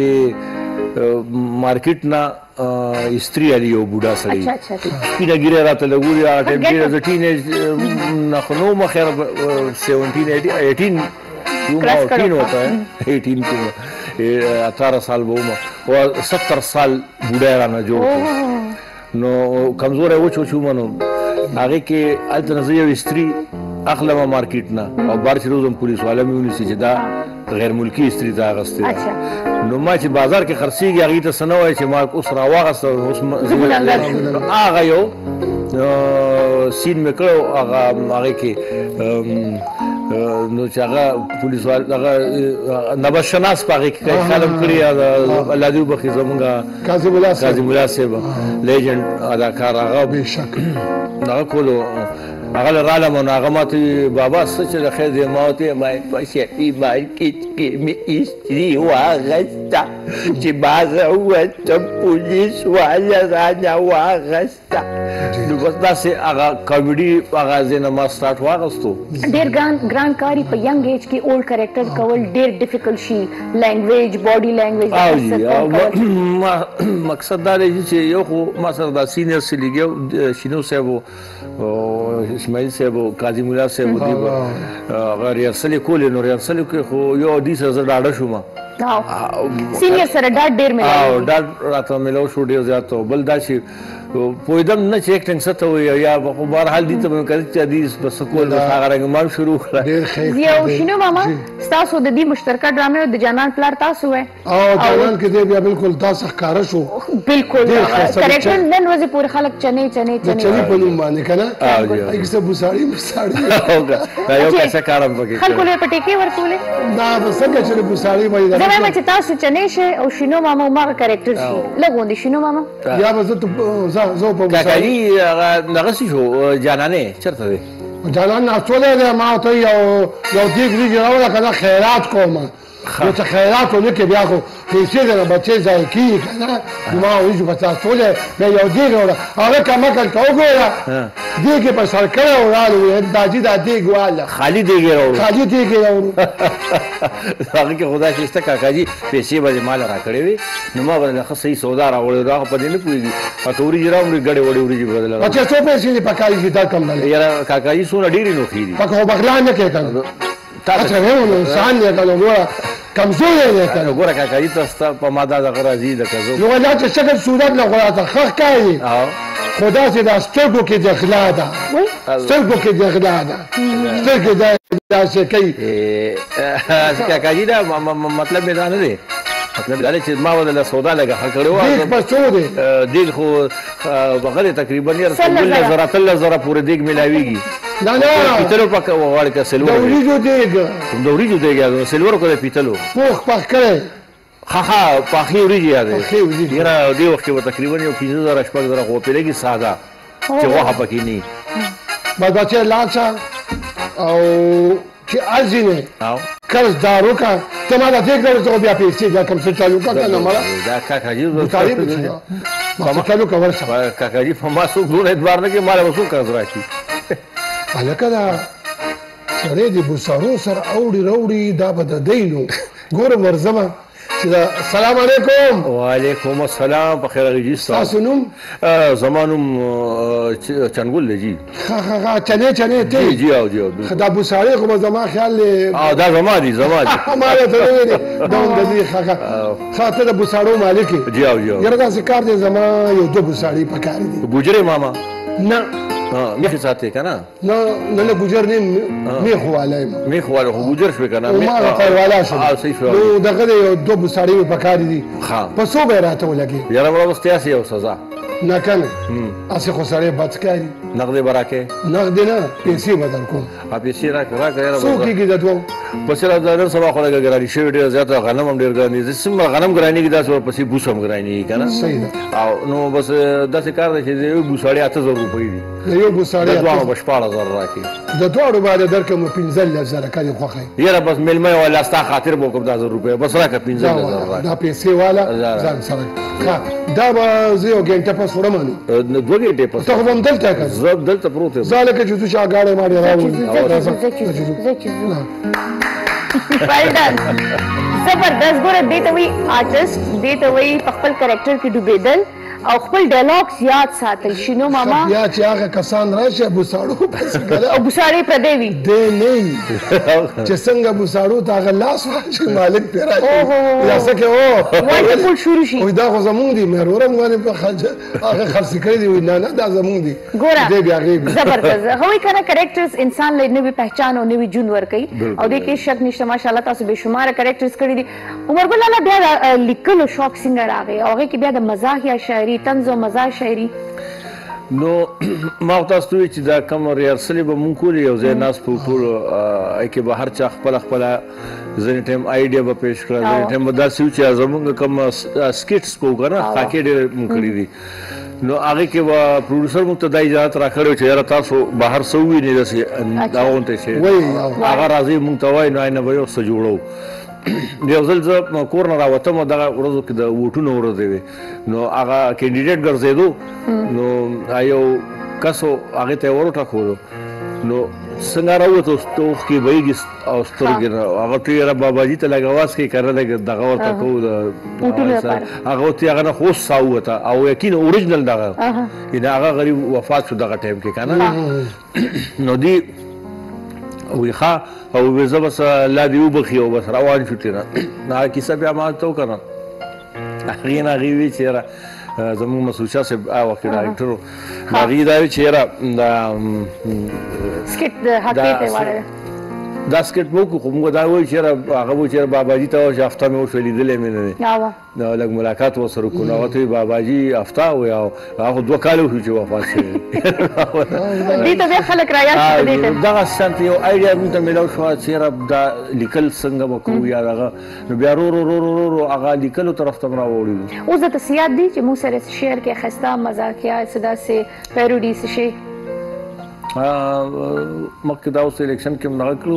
مارکیټ نه استری علی یو بوډا سړی سپینه ګیره راته لګوري هغه ټایم کې د ټینیج نه خو نو مخیر سیونټین ایټین ایټین ہوتا ہے ایټین کې اٹھارہ سال به عمر او ستر سال بوډا رانه جوړ نو کمزور و چو چو منو هغه کې الته نزه یو استری اخلمه مارکیټ نه او بار چې روزم پولیس والا مې ونیسي چې دا غیر ملکی استری دا غسته نو ما چې بازار کې خرڅيږي هغه ته سنوي چې ما اوس راواغسته اوس هغه یو سین مې کړو هغه هغه کې نو چې هغه پولیس والا هغه نبشناس پاره کې خلک کړی الله دې وبخي زمونږ کاظم الله کاظم الله صاحب لیجند اداکار هغه به شک هغه کولو هغه رالم نو هغه ماته بابا سچ د خیر دې ماته ما پښې ای مارکیټ کې می استری واغستا چې باز او ته پولیس والا راځه واغستا نو بس داسې هغه کامیډي هغه زنه ما سٹارټ واغستو ډیر ګران ګران کاری په ینګ ایج کې اولډ کریکټر کول ډیر ډیفیکلټ شي لینګویج باډي لینګویج مقصد دا دی چې یو خو ما سره دا سینیئر سلیګو شینو صاحب اسماعیل صاحب کاظم الله صاحب دی هغه ریاسل کول نو ریاسل کې خو یو دې سره ډاډه شوم سینیئر سره ډاډ ډیر ملو او ډاډ راته ملو شو ډیر زیات بل دا شي پویدم نه چې اکټینګ څه ته وي یا په بهر حال دي ته مې کړی چې حدیث بس کول د هغه رنګ ما شروع کړ ډیر خیر یو شینو ماما تاسو د دې مشترکه ډرامې د جانان پلار تاسو وې او جانان کې دې بیا بالکل تاسو ښکارا شو بالکل کریکټر نن ورځې پورې خلک چنې چنې چنې چنې په نوم باندې کنه ایک څه بوساړي بوساړي دا یو څه کارم پکې خلکو له پټېکې ورکولې دا بس څنګه چې بوساړي باندې دا مې چې تاسو چنې شه او شینو ماما ما کریکټر شي لګوندې شینو ماما یا به زه زه په کاکاجي هغه دغه شو جانانه چرته دی جانان ناستولی دی ما ته یو یو دیګ وریجې راوړه که نه خیرات کومه نو چې خیرات ونه کړې بیا خو پیسې دله بچې ضایع کېږي که نه نو ما وریجو په ناستولی بیا یو دیګ راوړه هغه کمکل ته وګوره دیګ یې په سر کړی و راغلی ویل داجي دا دیګ واله خالي دیګ یې راوړو خالي دیګ یې راوړو هغه کې خدای شته کاکاجي پیسې به دې مال راکړې وي نو ما به دله ښه صحیح سودا راوړې هغه په دې نه پوهېږي هغه وریجې راوړې ګډې وړې وریجې به دله بچې څو پیسې دې پکاري چې دا کم بلې یاره کاکاجي څومره ډېرې نوښې دي پکه خو بغلا نه کوې که نه اچھا ویو نو انسان دی که نو ګوره کمزوری دی که نه ګوره کاکاجي ته ستا په ما دا دغه راځي لکه زه نو دا چې شکل صورت نه خو راته ښه ښکاري خو داسې دا سترګو کې د غلا ده سترګو کې د غلا ده سترګې دا داسې کوي کاکاجي دا مطلب مې دا نه دی مطلب دا دی چې ما ودله سودا لږه ښه کړې وه دیګ په څو دی دیګ خو هغه دی تقریبا یاره څلورلس زره اتلس زره پورې دیګ میلاویږي نه نه پیتلو پکه غواړي که سلور د وریجو دیګ د وریجو دیګ یاد سلور کو د پیتلو پوخ پخ کړی ها ها پاخې وریجې یاد پخې وریجې یاره دې وخت کې به تقریبا یو پنځه زره شپږ زره خو پیلېږي ساده چې غوښه پکې نه بس بچې لاړ شه او چې ارځي نه قرض دار وکړه ته ما دا دیګ درته بیا پیسې دا کوم څه چالو کړه که نه مړه دا کاکاجي بخاري به ما چالو که ورشه کاکاجي په ما څوک دونه اعتبار نه کوي ما له به څوک قرض راشي هلکه دا سړی د بوسارو سره اوړي راوړي دا به د دی نو ګورم ورځمه چې دا سلام علیکم وعلیکم السلام په خیر غږي ستاسو نوم زما نوم چنګل دی جي ښه ښه ښه چنې چنې ته جي او جي دا بوسارې خو به زما خیال دی دا زما دي زما دي ما درته نه ویلې دا هم د دې ښه ښه ښه ته د بوساړو مالک یې جي او جي یاره داسې کار دی زما یو دوه بوساړې پکار دي ګوجرې ماما نه میخې ساتې که نه نه نه نه ګوجر نه میخ والا یم میخ والا خو ګوجر شوې که نه ما پروالا شم نو دغه د یو دوه بوساړې مې پکارې دي په څو به یې راته ولګې یاره مړه اوس تیاسې یو سزا نه که نه هسې خو سړی بد ښکاري نغدې به راکې نغدې نه پیسې به در کوم پیسې راکړه راکړه یاره څو کېږي د دوو پسې را نن سبا خو لږه ګراني شوې ډېره زیاته غنم هم ډېر ګران دي څومره غنم ګرانېږي داسې ورپسې بوس هم ګرانېږي که نه صحیح ده او نو بس داسې کار دی چې د یو بوساړې اته زره روپۍ دي د یو بوساړې د دواړو به شپاړس زره راکړي د دواړو باندې درکړم پنځلس زره که دې خوښوي یاره بس میلمه یې والا ستا خاطر به وکړم دا زر روپۍ بس راکړه پنځلس زره راکړه دا پیسې والا ځان سره ښه دا به زه یو ګنټه پس وړم نو دوه ګنټې پس ته خو به هم دلته که زه دلته پروت یم زه هلکه چې ځو چې ګاډی ماډی راوړي well done زبردست ګوره دې ته وایي آرټسټ دې ته وایي په خپل کرکټر کې ډوبېدل او خپل ډایلاګز یاد ساتل شینو ماما بیا چې هغه کسان راشي بوساړو پسې کوي او بوساړې پردې وي دی نه چې څنګه بوساړو ته هغه لاس راشي مالک پرې راشي یا څه کې او وایي ټول شروع شي وایي دا خو زمونږ دي مېرورم باندې په خرچ هغه خرڅ کړي دي وایي نه نه دا زمونږ دي ګوره دی بیا هغې زبردست هغوی که نه کرکټرز انسان له نوې پهچان او نوې ژوند ورکوي او دې کې شک نشته ماشاءالله تاسو بې شماره کرکټرز کړي دي عمرګل لاله بیا لیکلو شوق څنګه راغی او هغې کې بیا د مزاح یا شاعري طنز او مزاح شاعري نو ما تاسو ته چې دا کوم ریهرسلې به مونږ کولې یو ځای ناست په ټول کې به هر چا خپله خپله ځینې ټایم آیډیا به پیش کړه ځینې ټایم به داسې وي چې زمونږ کوم سکټس به وکړه نه خاکې ډېرې مونږ کړي دي نو هغې کې به پروډوسر مونږ ته دا اجازت راکړی و چې یاره تاسو بهر څه ووینئ داسې دا غونتی چې هغه راځئ مونږ ته وایي نو آینه به یو څه جوړو یو ځل زه کور نه راوتم او دغه ورځو کې د ووټونو ورځې وې نو هغه کینډیډیټ ګرځېدو نو یو کس و هغې ته یې ور وټاکولو نو څنګه راووتو اوښکې بهیږي او سترګې نه هغه ته یاره باباجي ته لږ اواز کوي که نه لږ دغه ورته کوو هغه ورته هغه نه خو اوس ساه ووته او یقین اوریجنل دغه یعنې هغه غریب وفات شو دغه ټایم کې که نه نو دی وی ښه او وی زه بس الله دې وبخي او بس روان شو تېره هغه کیسه بیا ما ته وکړه هغې نه هغې وی چې یاره زموږ مسعود شاه صاحب هغه وخت کې ډایرکټر و نو هغې دا وی چې یاره دا سکټ به وکړو خو موږ دا وایو چې یاره هغه به چې یاره باباجي ته وایو چې هفته مې وشوه لیدلی مې نه دی نو لږ ملاقات ورسره وکړو نو هغه ته وایي باباجي هفته وایي او هغه خو دوه کاله وشو چې وفات شوی دې ته بیا خلک رایاد شي دې ته دغه شانته یو آیډیا موږ ته میلاو شوه چې یاره دا لیکل څنګه به کوو یا دغه نو بیا رو رو رو رو رو هغه لیکلو طرف ته م راوړي اوس درته څه یاد دي چې موږ سره شعر کې ښایسته مزاحیه څه داسې پیروډي څه شی مخکې دا اوس الیکشن کې هم دغه کړو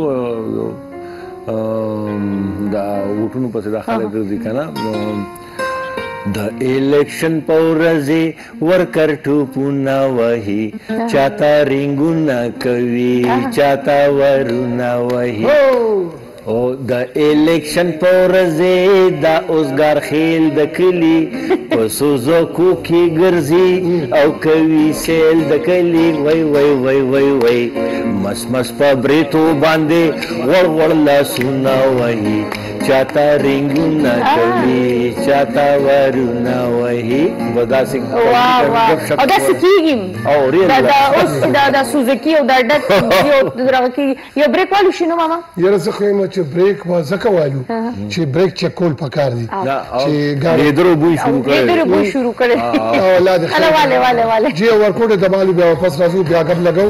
دا ووټونو پسې دا خلک ګرځي که نه نو د الیکشن په ورځې ورکر ټوپونه وهي چاته رینګونه کوي چاته ورونه وهي او د الیکشن په ورځې دا اوسګار خیل د کلي په سوزوکو کې ګرځي او کوي سیل د کلي وای وای وای وای وای مس مس په بریتو باندې وړ وړ لاسونه وهي چاته رینګونه کوي چاته ورونه وهي به داسې او داسې کېږي اوس دا د سوزکي او دا ډک یو بریک والو شینو ماما یاره زه خو یم چې بریک به ځکه والو چې بریک چک کول پکار دي چې لیدرو بوی شروع کړی لیدرو بوی شروع کړی الله دې خیر والے والے والے جی ورکوټ دمالو بیا واپس راځو بیا غب لګو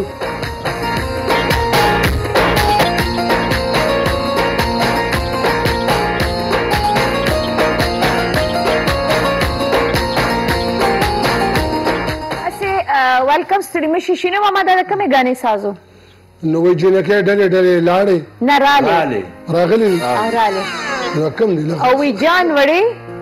welcome study में शिशिनो मामा दादा कमे गाने साजो نو وی جنکه ډلې ډلې لاړې نه راغلې راغلې راغلې رقم دی او وی جان وړې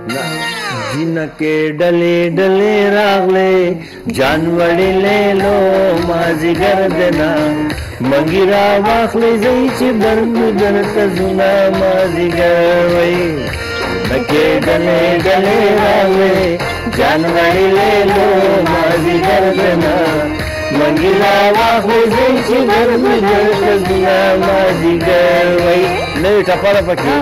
جنکه ډلې ډلې راغلې جان وړې له لو مازی ګردنا منګی را واخلې زئی چې برګو درته زنا مازی ګروي نکه ډلې ډلې راغلې جان وړې له لو مازی ګردنا منګلا واخلې زئی چې برګو درته زنا مازی ګروي نه ټپاره پکې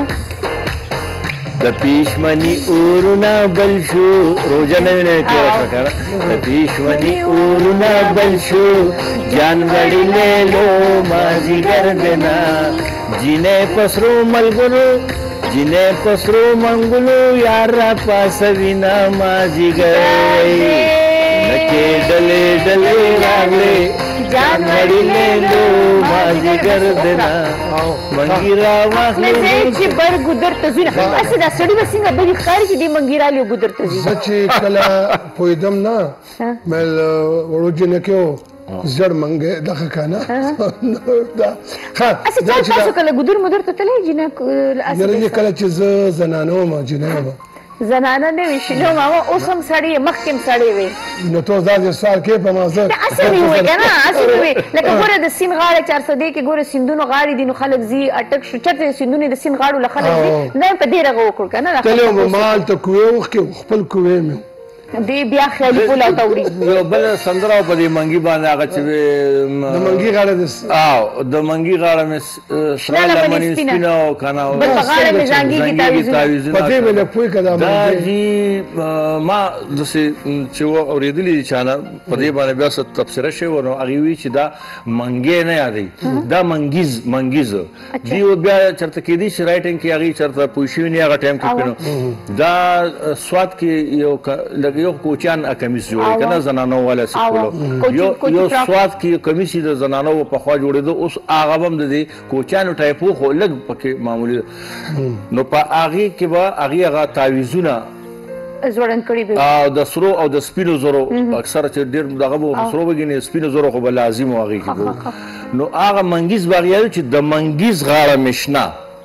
د پیشمنی اورنا بل شو روزه نه نه کې وکړه د پیشمنی اورنا بل شو جان وړي له لو مازی ګردنا جینې پسرو ملګرو جینې پسرو منګلو یار پاسوینا مازی ګروي نکې ډلې ډلې راغلې جان وړي له لو مازی ګردنا منګیرا واخلې چې برګو درته زینه اسه دا سړی به څنګه به ښکاري چې دې منګیرا له ګودر ته زینه سچ کله پویدم نه مل ورو جنکه زړ منګه دغه کنه دا ها اسه تاسو کله ګودر مدر ته تللی جنہ یره کله چې زنانو ما جنابه زنانه نه وي شنو ماما اوس هم سړی مخکې سړی وي نو تو ځان سوال کې په مازه اسه وي کنه اسه وي لکه ګوره د سین غاړه چار سو دې کې ګوره سیندونو غاړي دي نو خلک زی اٹک شو چرته سیندونو د سین غاړو له خلک زی نه په دې رغو وکړ کنه کله مال ته کوی وخت خپل کوی مې دی بیا خیالي پولا تاوري یو بل سندره په دې منګي باندې هغه چې د منګي غاړه د او د منګي غاړه مې سره لمنې سپینه او کنه بل غاړه مې زنګي کی تعویذ پته مې نه پوي کدا دا جی ما د څه چې اوریدلې چانه په دې باندې بیا څه تفسیر شوی ورو هغه وی چې دا منګي نه یادې دا منګیز منګیز دی بیا چرته کې دي رائټینګ کې هغه چرته پوښښ نه هغه ټایم کې پینو دا سواد کې یو یو کوچان کمیس جوړی کنه زنانو والا سکولو یو یو سواد کې کمیس د زنانو په خوا جوړېدو اوس هغه هم د کوچانو ټایپو خو لږ پکې معمولی نو په هغه کې به هغه هغه تعویذونه زوړن کړي به او د سرو او د سپینو زرو اکثر چې ډیر دغه سرو وګینې سپینو زرو خو به لازم واغی کې نو هغه منګیز باغیال چې د منګیز غاړه مشنا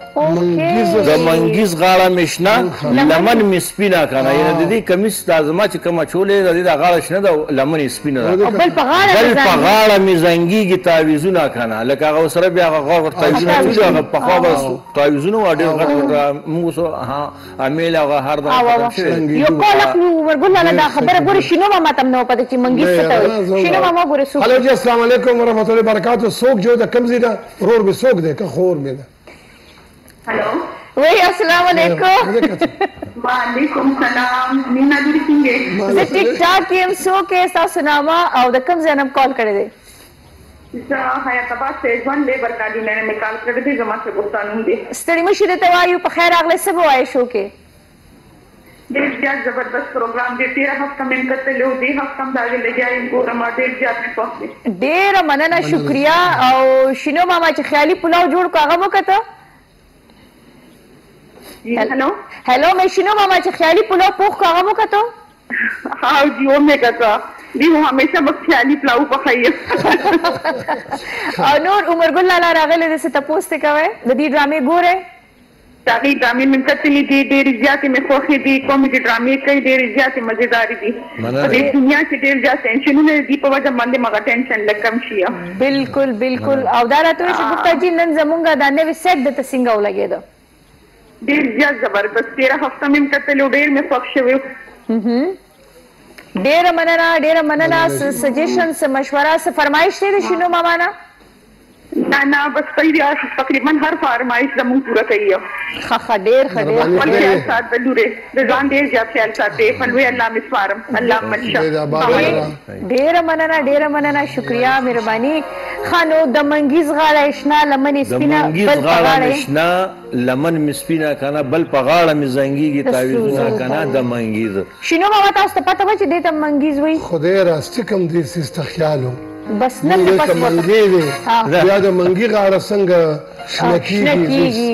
د منګیز غاړه مشنا لمن مسپینا کنه یعنی د دې کمیس لازمه چې کومه چولې د دې غاړه شنه د لمن سپینا بل په غاړه بل په غاړه مزنګي کی تعویذونه کنه لکه هغه سره بیا هغه غوړ تعویذونه چې هغه په خوا بس تعویذونه وړي موږ سو ها امیل هغه هر دا یو کوله ورګل نه دا خبره ګور شینو ما تم نو پته چې منګیز څه ته شینو ما ګور سو هلو جی السلام علیکم ورحمۃ اللہ وبرکاتہ سوق جو د کمزې دا رور به سوق دې که خور مې ده हेलो वही अस्सलाम वालेकुम वालेकुम सलाम मीना जी सिंगे से टिक टॉक गेम शो के साथ सुनामा और द कम जन्म कॉल करे दे जा हया तबास से वन लेबर का दी मैंने मैं कॉल कर दी जमा से गुस्तानू दे स्टडी मुशीद तवायु په خیر اغله सब وای شو کې ډېر زیات زبردست پروګرام دې تیرا هفته من کته له دې هفته دا لګیاي ګورم ډېر زیات نه پوښتنه ډېر مننه شکریا او شینو ماما چې خیالي پلاو جوړ کو هغه وکړه हेलो हेलो मैं शिनो मामा चे ख्याली पुलाव पोख का गमो का तो हाँ जी वो मैं कहता دی هو همیشه بخیالي پلاو پخایي او نور عمرګل لالا راغلی د څه تپوس ته کوئ د دې ډرامې ګورئ هغې ډرامې مې کتلې دي ډېرې زیاتې مې خوښې دي کومېډي ډرامې کوي ډېرې زیاتې مزېدارې دي په دې دنیا کې ډېر زیات ټینشنونه دي په وجه باندې مغه ټینشن لږ کم شي بالکل بالکل او دا راته وایي چې ګفتا جي نن زمونږ دا نوی سیټ درته څنګه ولګېده ډېر زیات زبردست تېره هفته مې هم کتلې او ډېر مې خوښ شوی ډېره مننه ډېره مننه څه سجیشن څه مشوره څه فرمایش دی د شینو ماما نه نه نه بس پیدا تقریبا هر فرمایش زموږ پوره کوي ښه ښه ډېر ښه ډېر خپل خیال ساته لورې د ځان ډېر زیات خیال ساتې په لوی الله مې سپارم الله منشه ډېره مننه ډېره مننه شکریه مهرباني ښه نو د منګیز غاړه شنه لمن یې سپینه بل په غاړه شنه لمن مې سپینه کنه بل په غاړه مې زنګېږي تعویضونه کنه د منګیز شینو ماما تاسو ته پته وه چې دې ته منګیز وایي خدای راستی کوم دې سیز ته خیال و بس نن دې ته منګی دی بیا د منګي غاړه څنګه شنه کېږي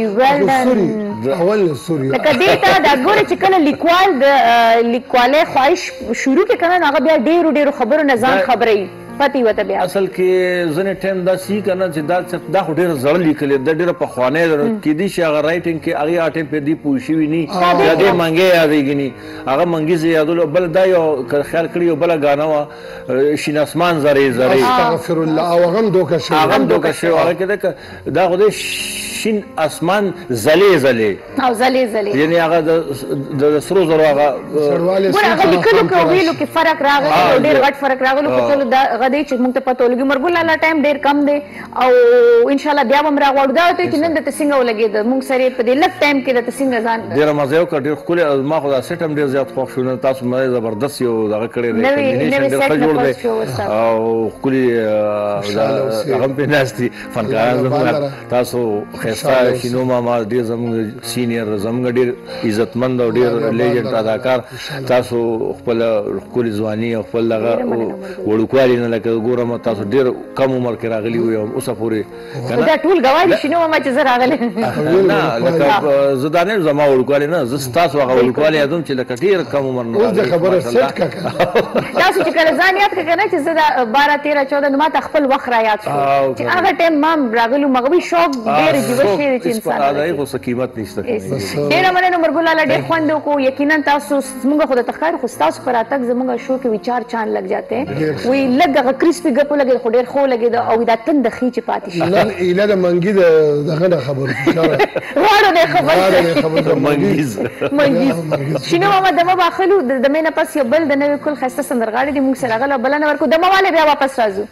اول سوري لکه دې ته دا ګوره چې کله لیکوال د لیکوالۍ خواهش شروع کې کنه هغه بیا ډېرو ډېرو خبرو نه ځان خبروي پتی وته بیا اصل کې ځنې ټایم داسې کنه چې دا دا خو ډېره زړه لیکلې ده ډېره پخوانی ده کېدای شي هغه رایټنګ کې هغې هغه ټایم پرې دې پوه شوي ني یا دې منګی یادېږي ني هغه منګي زه یادولو بل دا یو خیال کړي یو بله ګانه وه شین اسمان زرې زرې استغفر الله او هغه هم دوکه شوی هغه هم دوکه شوی هغه کې ده دا خو دې شین اسمان زلې زلې او زلې زلې یعنې هغه د سرو زرو هغه ګوره هغه لیکلو کې او ویلو کې فرق راغلی او ډېر غټ فرق راغلو خو ټولو هغه دی چې موږ ته پته ولګي مرګل لالا ټایم ډېر کم دی او انشاءالله بیا به هم راغواړو دا ورته چې نن درته څنګه ولګېده موږ سره یې په دې لږ ټایم کې درته څنګه ځان ډېره مزه یې وکړه ډېر ښکلې ما خو دا سیټ هم ډېر زیات خوښ شو نن تاسو مزه زبردست یو دغه کړی دی کمبینیشن ډېر ښه جوړ دی او ښکلي هغه هم پرې ناست دي فنکاران زموږ تاسو ښایسته شینو ماما ډېر زموږ سینیر زموږ ډېر عزتمند او ډېر لیجنډ اداکار تاسو خپل ښکلې ځواني او خپل دغه وړوکوالي نه لکه ګورم تاسو ډېر کم عمر کې راغلي وئ او اوسه پورې دا ټول ګواه دي شینو ماما چې زه راغلی نه لکه زه دا نه یم زما وړوکوالی نه زه ستاسو هغه وړوکوالی یادوم چې لکه ډېر کم عمر نه اوس د خبره سیټ کړه تاسو چې کله ځان یاد کړه که نه چې زه دا باره تېره چوده نو ما ته خپل وخت را یاد شو چې هغه ټایم ما هم راغلي وم هغه به شوق ډېر عجیبه شی دی چې انسان هغې خو څه قیمت نشته ډېره مننه مرګل لالا ډېر خوند وکړو یقینا تاسو زموږ خو درته ښکاري خو ستاسو په راتګ زموږ شو کې وي چار چاند لګ جاتے ہیں وی لږ هغه کرسپي ګپ ولګېد خو ډېر ښه ولګېده او دا تنده خېچې پاتې شي نن ایله د منګي د دغه نه خبرو واړو دی خبر منګیز منګیز شینو ماما دمه باخلو د دمې نه پس یو بل د نوي کل ښایسته سندرغاړي دي موږ سره راغله بلنه ورکړو دمه والې بیا واپس راځو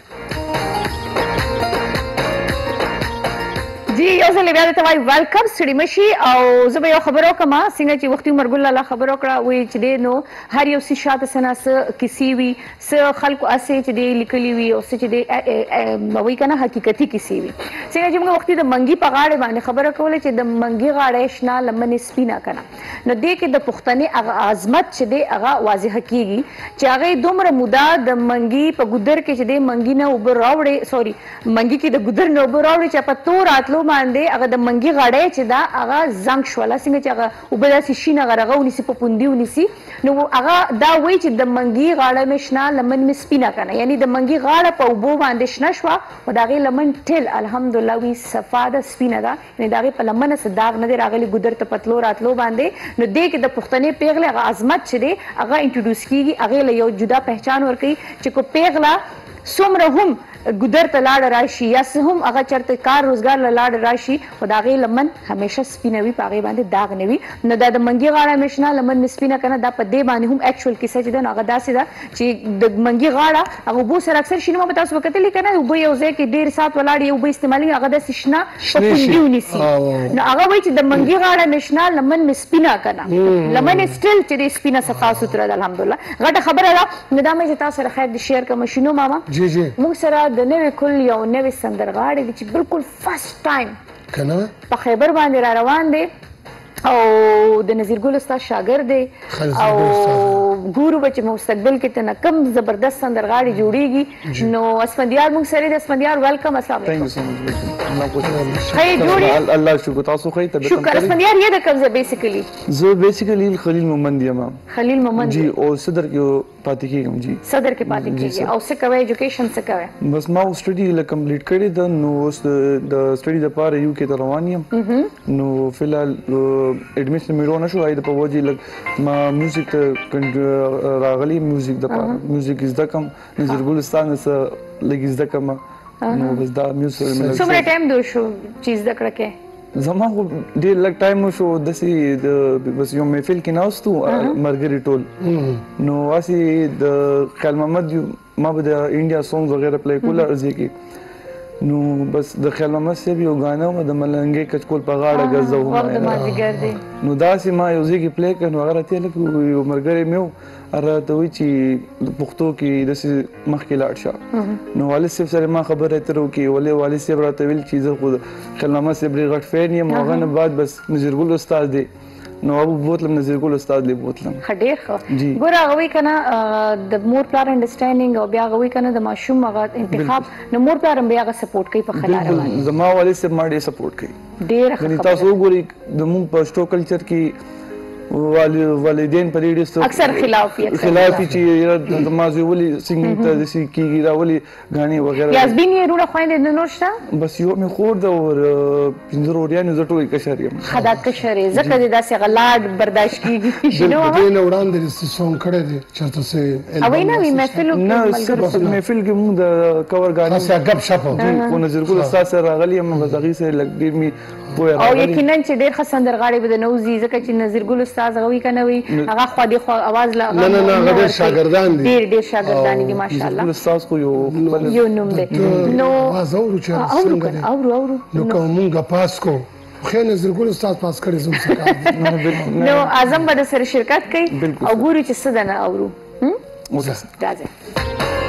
جی یو ځل بیا درته وایي ویلکم ستړي مه شي او زه به یو خبره وکړم څنګه چې وختي مرګل لالا خبره وکړه وایي چې دی نو هر یو څیز شاته څه نه څه کیسې وي څه خلکو هسې چې دی لیکلي وي او څه چې دی وایي که نه حقیقتي کیسې وي څنګه چې موږ وختي د منګي په غاړې باندې خبره کوله چې د منګي غاړه شنه لمنې سپینه که نه نو دې کې د پښتنې هغه عظمت چې دی هغه واضحه کېږي چې هغې دومره موده د منګي په ګودر کې چې دی منګي نه اوبه راوړې سوري منګي کې د ګودر نه اوبه راوړې چې په تور راتلو باندې هغه د منګي غاړی چې دا هغه زنګ شوله څنګه چې هغه اوبه داسې شین هغه رغه ونیسي په پوندي ونیسي نو هغه دا وایي چې د منګي غاړه مې شنه لمن مې سپینه که نه یعنې د منګي غاړه په اوبو باندې شنه شوه خو د هغې لمن ټیل الحمدلله وي صفا ده سپینه ده یعنې د هغې په لمنه څه داغ نه دی راغلی ګودر ته په تلو راتلو باندې نو دې کې د پښتنې پیغلې هغه عظمت چې دی هغه انټروډیوس کېږي هغې له یو جدا پهچان ورکوي چې کو پیغله څومره هم ګودر ته لاړه راشي یا څه هم هغه چېرته کار روزګار له لاړه راشي خو د هغې لمن همیشه سپینه وي په هغې باندې داغ نه وي نو دا د منګي غاړه مې شنه لمن مې سپینه که نه دا په دې باندې هم اکچوال کیسه چې ده نو هغه داسې ده چې د منګي غاړه هغه اوبو سره اکثر شینه به تاسو به کتلي که نه اوبه یو ځای کې ډېر ساعت ولاړې یو اوبه استعمالېږي هغه داسې شنه په پوندي ونیسي نو هغه وایي چې د منګي غاړه مې شنه لمن مې سپینه که نه لمن یې سټل چې دی سپینه صفا سوتره ده الحمدلله غټه خبره ده نو دا مې چې تاسو سره خیر د شیر کړم شینو ماما موږ سره د نوې کل یو نوې سندرغاړی دی چې بالکل فرست ټایم په خیبر باندې را روان دی او د نظیر ګل استاد شاګرد دی او ګورو به چې مستقبل کې ته کم زبردست سندرغاړي جوړیږي. نو اسفندیار موږ سره د اسفندیار ویلکم. السلام علیکم. خیر جوړی الله شکر تاسو خیر طبیعت شکر. اسفندیار یې د کوم ځای بیسیکلی؟ زه بیسیکلی خلیل محمد یم. خلیل محمد جی او صدر کې پاتې کېږم. جی صدر کې پاتې کېږي. او څه کوي ایجوکیشن څه کوي؟ بس ما سټډي ل کمپلیټ کړی ده. نو اوس د سټډي لپاره یو کې ته روان یم. نو فلحال اډمیشن مې ونه شو آی د په وجه لګ ما میوزیک ته راغلی. میوزیک د پاره میوزیک زده کوم. نظر ګل استاد سره لګ زده کوم. نو بس دا میوزیک څومره ټایم دو شو چې زده کړه کې؟ زما خو ډېر لږ ټایم وشو. داسې د بس یو محفل کې ناست وو ملګري ټول. نو هسې د خیال محمد ما به د انډیا سونګز وغیره پلی کول ارزي کې. نو بس د خیال محمد صاحب یو غانا و د ملنګې کچکول په غاړه ګرځو. نو داسې ما یو ځای کې پلی کړ. نو هغه راته لکه یو ملګری مې و هغه ته وایي چې پښتو کې داسې مخکې لاړ شه. نو والد صاحب سره ما خبرې اترې وکړې. ولې والد صاحب راته ویل چې زه خو خیال محمد صاحب ډېر غټ فین یم. هغه نه بعد بس نظیر ګل استاد دی. نو هغه بوتلم نظیر ګل استاد دی بوتلم. ښه ډېر ښه. ګوره هغه وایي که نه د مور پلار انډرسټینډینګ او بیا هغه وایي که نه د ماشوم هغه انتخاب. نو مور پلار هم بیا هغه سپورټ کوي په ښه لاره باندې. زما والد صاحب ما ډېر سپورټ کوي. ډېره ښه خبره. تاسو وګورئ زموږ پښتو کلچر کې والدین په ډېر اکثر خلاف وي خلاف چې د مازوی ولي سنگینګ ته داسې کېږي را ولي غانې وغیره. یاسمین یې وروڼه خویندې د نور شته؟ بس یو مې خور ده او پنځه وروڼیان زه ټول کشر یم. ښه دا کشر یې ځکه دې داسې هغه لاډ برداشت کېږي. شینو ماما دې نه وړاندې دې سونګ کړی دی چېرته څه هغوی نه وي محفلو کې نه محفل کې مونږ د کور غانې داسې ګپ شپ خو نظر ګل استاد سره راغلی یم. بس هغې سره لږ ډېر مې پوهه او یقینا چې ډېر ښه سندرغاړی به د نه وځي ځکه چې نظر ګل استاد هغه وي که نه وي هغه خوا دې خوا اواز لا نه نه نه هغه ډېر شاګردان دي. ډېر ډېر شاګردان دي ماشاءالله. استاد خو یو یو نوم دی. نو اواز اورو چې څنګه دی. اورو اورو نو کوم مونږه پاس کو خیر نظر ګل استاد پاس کړی زم څه کار. نو اعظم به د سره شرکت کوي او ګوري چې څه ده نه اورو. راځئ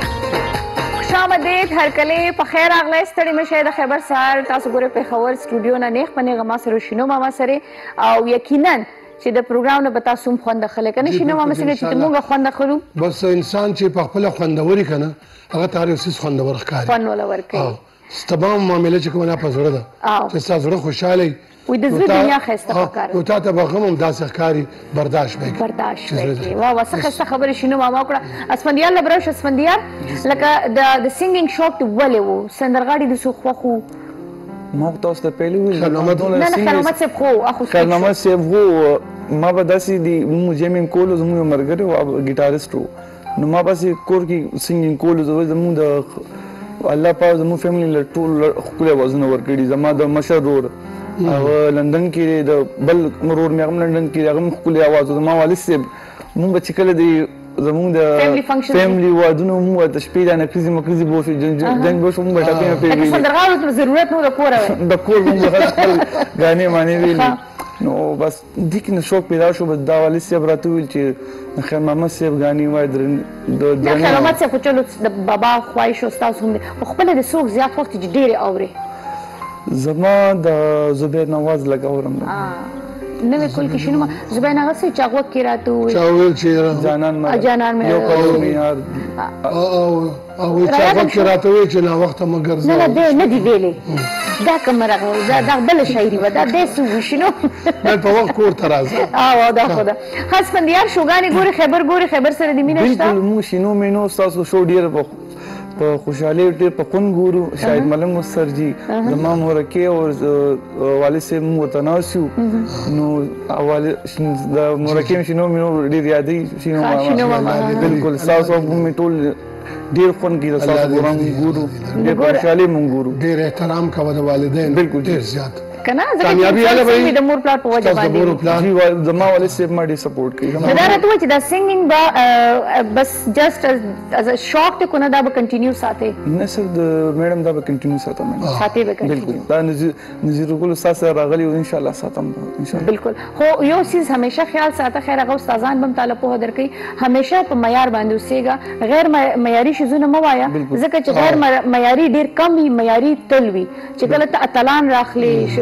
خوش آمدید هر کله په خیر راغلی. ستړي مه شئ. د خیبر سهار تاسو ګورئ پېښور سټوډیو نه نیغ په نیغه ما سره شینو ماما سره او یقینا چې د پروګرام نه به تاسو هم خوند اخلئ که نه شینو ماما څنګه چې موږ خوند اخلو. بس انسان چې په خپله خوندوري که نه هغه ته هر یو څیز خوندور ښکاري. خوند وله ورکوي. تمام معامله چې کومه دا په زړه ده چې ستا زړه خوشحاله وي وي د زړه دنیا ښایسته پکار نو تا ته به غم هم داسې ښکاري برداشت به یې برداشت به یې واه واه څه ښایسته خبرې شینو ماما وکړه. اسفندیار له برش اسفندیار لکه د سینګینګ شوق دې ولې و سندرغاړي دې څوک خوښ و؟ ما تاسو ته پهلې ویل نه نه خیر محمد صاحب خو اخو خیر محمد صاحب خو ما به داسې دي موږ جیمینګ کولو زموږ یو ملګری و ګیټاریسټ و. نو ما پسې کور کې سینګینګ کولو زموږ د الله پاک زموږ فیملي له ټول ښکلي اوازونه ورکړي. زما د مشر ورور هغه لندن کې د بل ورور مې هم لندن کې هغه هم ښکلي اواز و. زما والد صاحب موږ به چې کله د زموږ د فیملي وادونه موږ د شپې دا نکریزې مکریزې به وشو جنګ به وشو موږ به ټپې مپې ویلې. سندرغاړو ته ضرورت نه و د کوره د کور موږ به خپل ګانې مانې ویلې. نو بس دې کې نه شوق پیدا شو. بس دا والد صاحب راته وویل چې خیر محمد صاحب ګانې وایي د خیر محمد صاحب خو چلو د بابا خواهش و ستاسو هم دی خو خپله د څوک زیات وخت چې ډېرې اورې؟ زما د زبیر نواز لږ اورم. نوې کول کې شنو زبیر نواز صاحب چې هغه کې راته وویل چا ویل چې جانان مې جانان مې یو کلو مې یار او او چې هغه کې راته وویل چې ناوخته مه ګرځه. نه نه دی نه دی ویلې دا کوم راغلی دا بله شاعري وه دا دی څه وي شنو نه په وخت کور ته راځه. او دا خو ده ښه اسفندیار شوګانې ګورې خیبر ګورې خیبر سره دې مینه شته؟ بلکل موږ شینو مینو ستاسو شو ډېر په خوشحالۍ ډېر په خوند ګورو. شاهد ملنګ مستر جي زما مورکې او والد صاحب موږ ورته ناست یو نو د مورکې مې شینو مینو ډېر یادوي شینو ماما. بلکل ستاسو مې ټول ډېر خوند کوي د ستاسو پروګرام ګورو ډېر په خوشحالۍ مونږ ګورو. ډېر احترام کوه د والدین بلکل ډېر زیات کنه کامیابی والا به د مور پلار په وجه باندې جی زما والد صاحب ما ډېر سپورټ کوي. دا راته وایي چې دا سنګینګ به بس جسټ از ا شوق ته کو نه دا به کنټینیو ساتي؟ نه سر د میډم دا به کنټینیو ساتم. ساتي به بلکل دا نظیر ګل استاد سره راغلی او ان شاء الله ساتم ان شاء الله. بلکل خو یو چیز همیشه خیال ساته خیر هغه استادان بم تعالی په هدر کوي همیشه په معیار باندې اوسېګا غیر معیاري شیزونه مه وایه ځکه چې غیر معیاري ډېر کم وي معیاري تل وي چې کله ته اتلان راخلي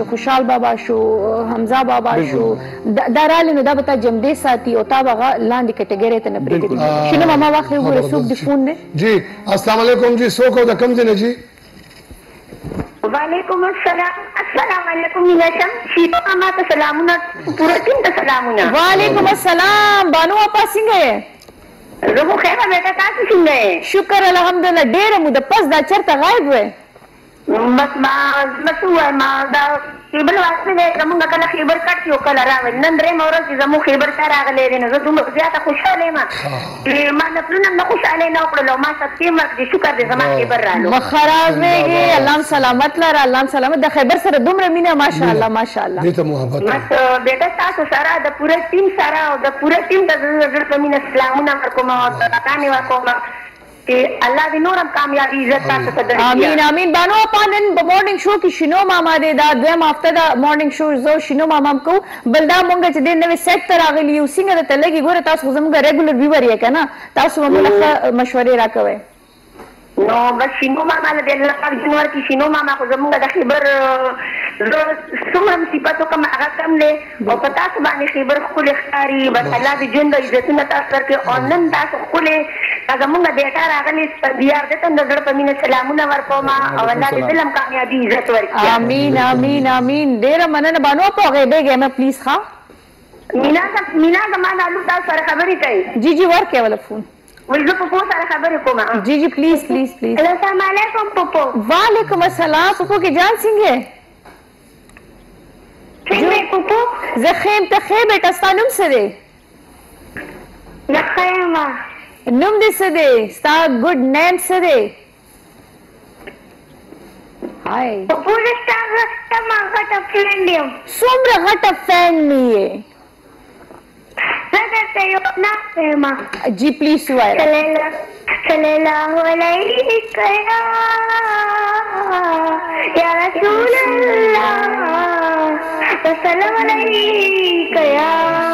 خوشحال بابا شو حمزه بابا شو دا رالی نو دا به تا جمدې ساتي او تا به هغه لاندې کټګرۍ ته نه پرېږدي. شینو ماما واخلې وګوره څوک د فون دی. جی السلام علیکم جی څوک او د کوم ځای نه جی؟ وعلیکم السلام. السلام علیکم مینا شم. شینو ماما ته سلامونه، پوره ټیم ته سلامونه. وعلیکم السلام. بانو اپا څنګه یې؟ زه خو ښه یم بیټه، تاسو څنګه یې؟ شکر الحمدلله. ډېره موده پس دا چېرته غایب وی؟ بس ما بس ووایم دا خیبر واسطه دی زمونږ کله خیبر کټ شي او کله راغی. نن درېیمه ورځ چې زموږ خیبر ته راغلی دی نو زه دومره زیاته خوشحاله یم چې ما نفلونه هم نه خوشحالۍ نه وکړل او ما صدقې مرګ دی شکر دی زما خیبر رالو. مه خرابېږې، الله هم سلامت لره، الله هم سلامت. د خیبر سره دومره مینه ماشاءالله ماشاءالله. دې ته محبت بس بیټه تاسو سره د پوره ټیم سره او د پوره ټیم ته زه زړه په مینه سلامونه ورکوم او دعاګانې ورکوم چې الله دې نورم کامیابي عزت تاسو ته درکړي. امین امین. بانو اپا نن په مارننګ شو کې شینو ماما دی، دا دویم هفته ده مارننګ شو زه شینو ماما هم کوو. بل دا مونږ چې دی نوې سیټ ته راغلي یو څنګه درته لګي؟ ګوره تاسو خو زموږ ریګولر ویور یې که نه، تاسو معمولا ښه مشورې راکوئ. نو بس شینو ماما له دې الله پاک جن ورکړي. شینو ماما خو زموږ د خیبر زه څومره هم صفت وکړم هغه کم دی او په تاسو باندې خیبر ښکلې ښکاري. بس الله دې ژوند او عزتونه تاسو درکړي او نن تاسو ښکلې زموږ بیټه راغلې دیار دې ته د زړه په مینه سلامونه ورکوم او الله دې دلم کامیابي عزت ورکړي. امین امین امین. ډېره مننه بانو اپا. غیبېږئ مه پلیز. ښه مینا مینا زما د الو تاسو سره خبرې کوي. جی جی ورکړئ وله فون. وایي زه پپو سره خبرې کوم. جی جی پلیز پلیز پلیز. السلام علیکم پپو. وعلیکم السلام. پپو کې جان څنګه یې؟ څنګه پپو؟ زه ښه یم. ته ښه بیټه ستا نوم څه دی؟ زه ښه یم. نوم دې څه دی؟ ستا ګډ نیم څه دی؟ هاي پپو زه ستا زما غټه فرینډ یم. څومره غټه فرینډ مې یې؟ زه درته یو ناست یم. جی پلیز ووایه. صلی الله علیک یا رسول الله وسلام علیک یا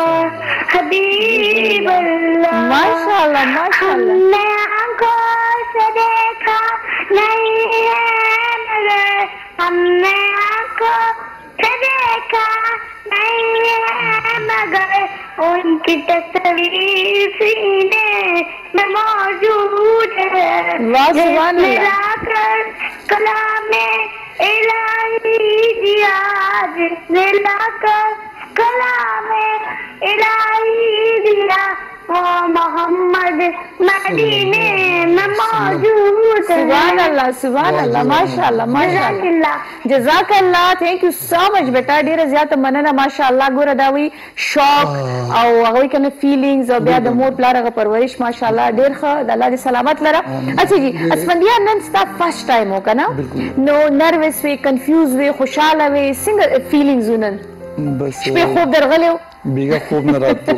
حبیب اللہ. ماشاءاللہ ماشاءاللہ. ہم نے آنکھوں سے دیکھا نہیں ہے مگر ہم نے آنکھوں سے دیکھا نہیں ہے مگر ان کی تصویر سینے میں موجود ہے. ملا کر کلام الہی دیا جسنے لا کر کلام الہی دیا وہ محمد مدینے میں موجود ہے. سبحان اللہ سبحان اللہ. ماشاءاللہ ماشاءاللہ. جزاک اللہ. تھینک یو سو مچ بیٹا. ډیره زیاته مننه. ماشاءالله. ګوره دا وی شوق او هغوی کنه فیلینګز او بیا د مور پلار هغه پرورش ماشاءالله ډیر ښه. د الله دې سلامت لره. اچھا جی اسفندیار نن ستا فرسٹ ټایم و که نه؟ نو نروس وی، کنفیوز وی، خوشحاله وی، څنګه فیلینګز و نن؟ بس شپې خوب درغلی و؟ بیګا خوب نه راتلو.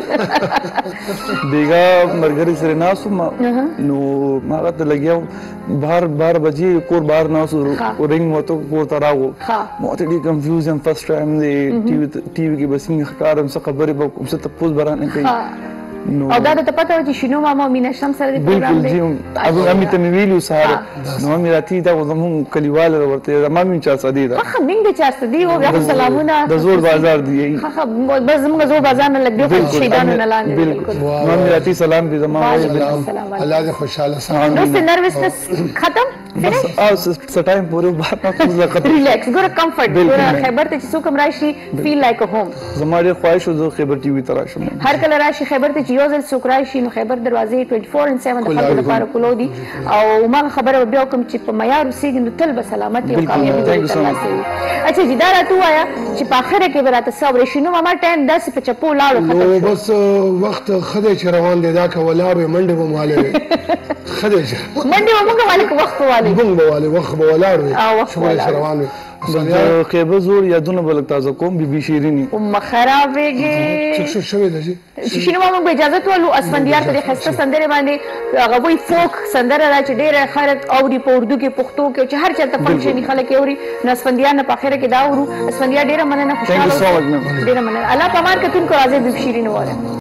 بیګا ملګري سره ناست وم نو ما هغه ته لګیا وم. بهر بار بجې کور بهر ناست و، رنګ مو ته کور ته راغلو. ما ته ډېر کنفیوز یم. فرسټ ټایم دی ټي وي کې به څنګه ښکارم، څه خبرې به کوم، څه تپوس به رانه کوي. او دا درته پته وه چې شینو ماما او مینا شم سره د پروګرام دی؟ بالکل جی. امې ته مې ویلي و سهار نو امې راتلي دا خو زموږ کلیواله ده ورته زما مې چا صدي ده. ښه مینګ د چا صدي و. بیا خو سلامونه د زوړ بازار دی. ښه بس زموږ زوړ بازار نه لږ دی خو شهیدانو نه لاندې. بالکل نو امې راتلي سلام دې زما وایي. الله دې خوشحاله ساتي. نو نروسنس ختم بس او څه ټایم پورې بار نه ختم. ریلیکس. ګوره کمفرټ. ګوره خیبر ته چې څوک هم راشي فیل لایک ا هوم. زما ډېر خواهش و زه خیبر ټي وي ته راشم. هر کله راشي خیبر ته چې یو ځل څوک راشي نو خیبر دروازې ټوئنټي فور ان سیون د خلکو لپاره کلو دي. او ما خبره بیا کوم چې په معیار اوسېږي نو تل به سلامت او کامیابي به ترلاسه وي. اچھا جی دا راته ووایه چې په اخره کې به راته څه اورې؟ شینو ماما ټایم داسې په چپو ولاړو نو بس وخت ښه دی چې روان دی. دا که ولاړ وې منډې به مو والې وې. ښه دی چې منډې به مونږ والې که وخت به والې؟ مونږ به والې، وخت به ولاړ وې چې روان وې. د خیبر زور یادونه به لږ تازه کوم. بي بي شیریني مه خرابېږې. څه شوې ده جي؟ شینو ماما موږ به اجازت ولو اسفندیار ته د ښایسته سندرې باندې هغه وایي فوک سندره ده چې ډېره خلک اوري په اردو کې، پښتو کې، چې هر چېرته فنکشن خلک یې اوري. نو اسفندیار نه په اخره کې دا اورو. اسفندیار ډېره مننه. خوشحاله اوسئ. ډېره مننه. الله په امان کتونکو راځئ بي بي شیریني ووایه.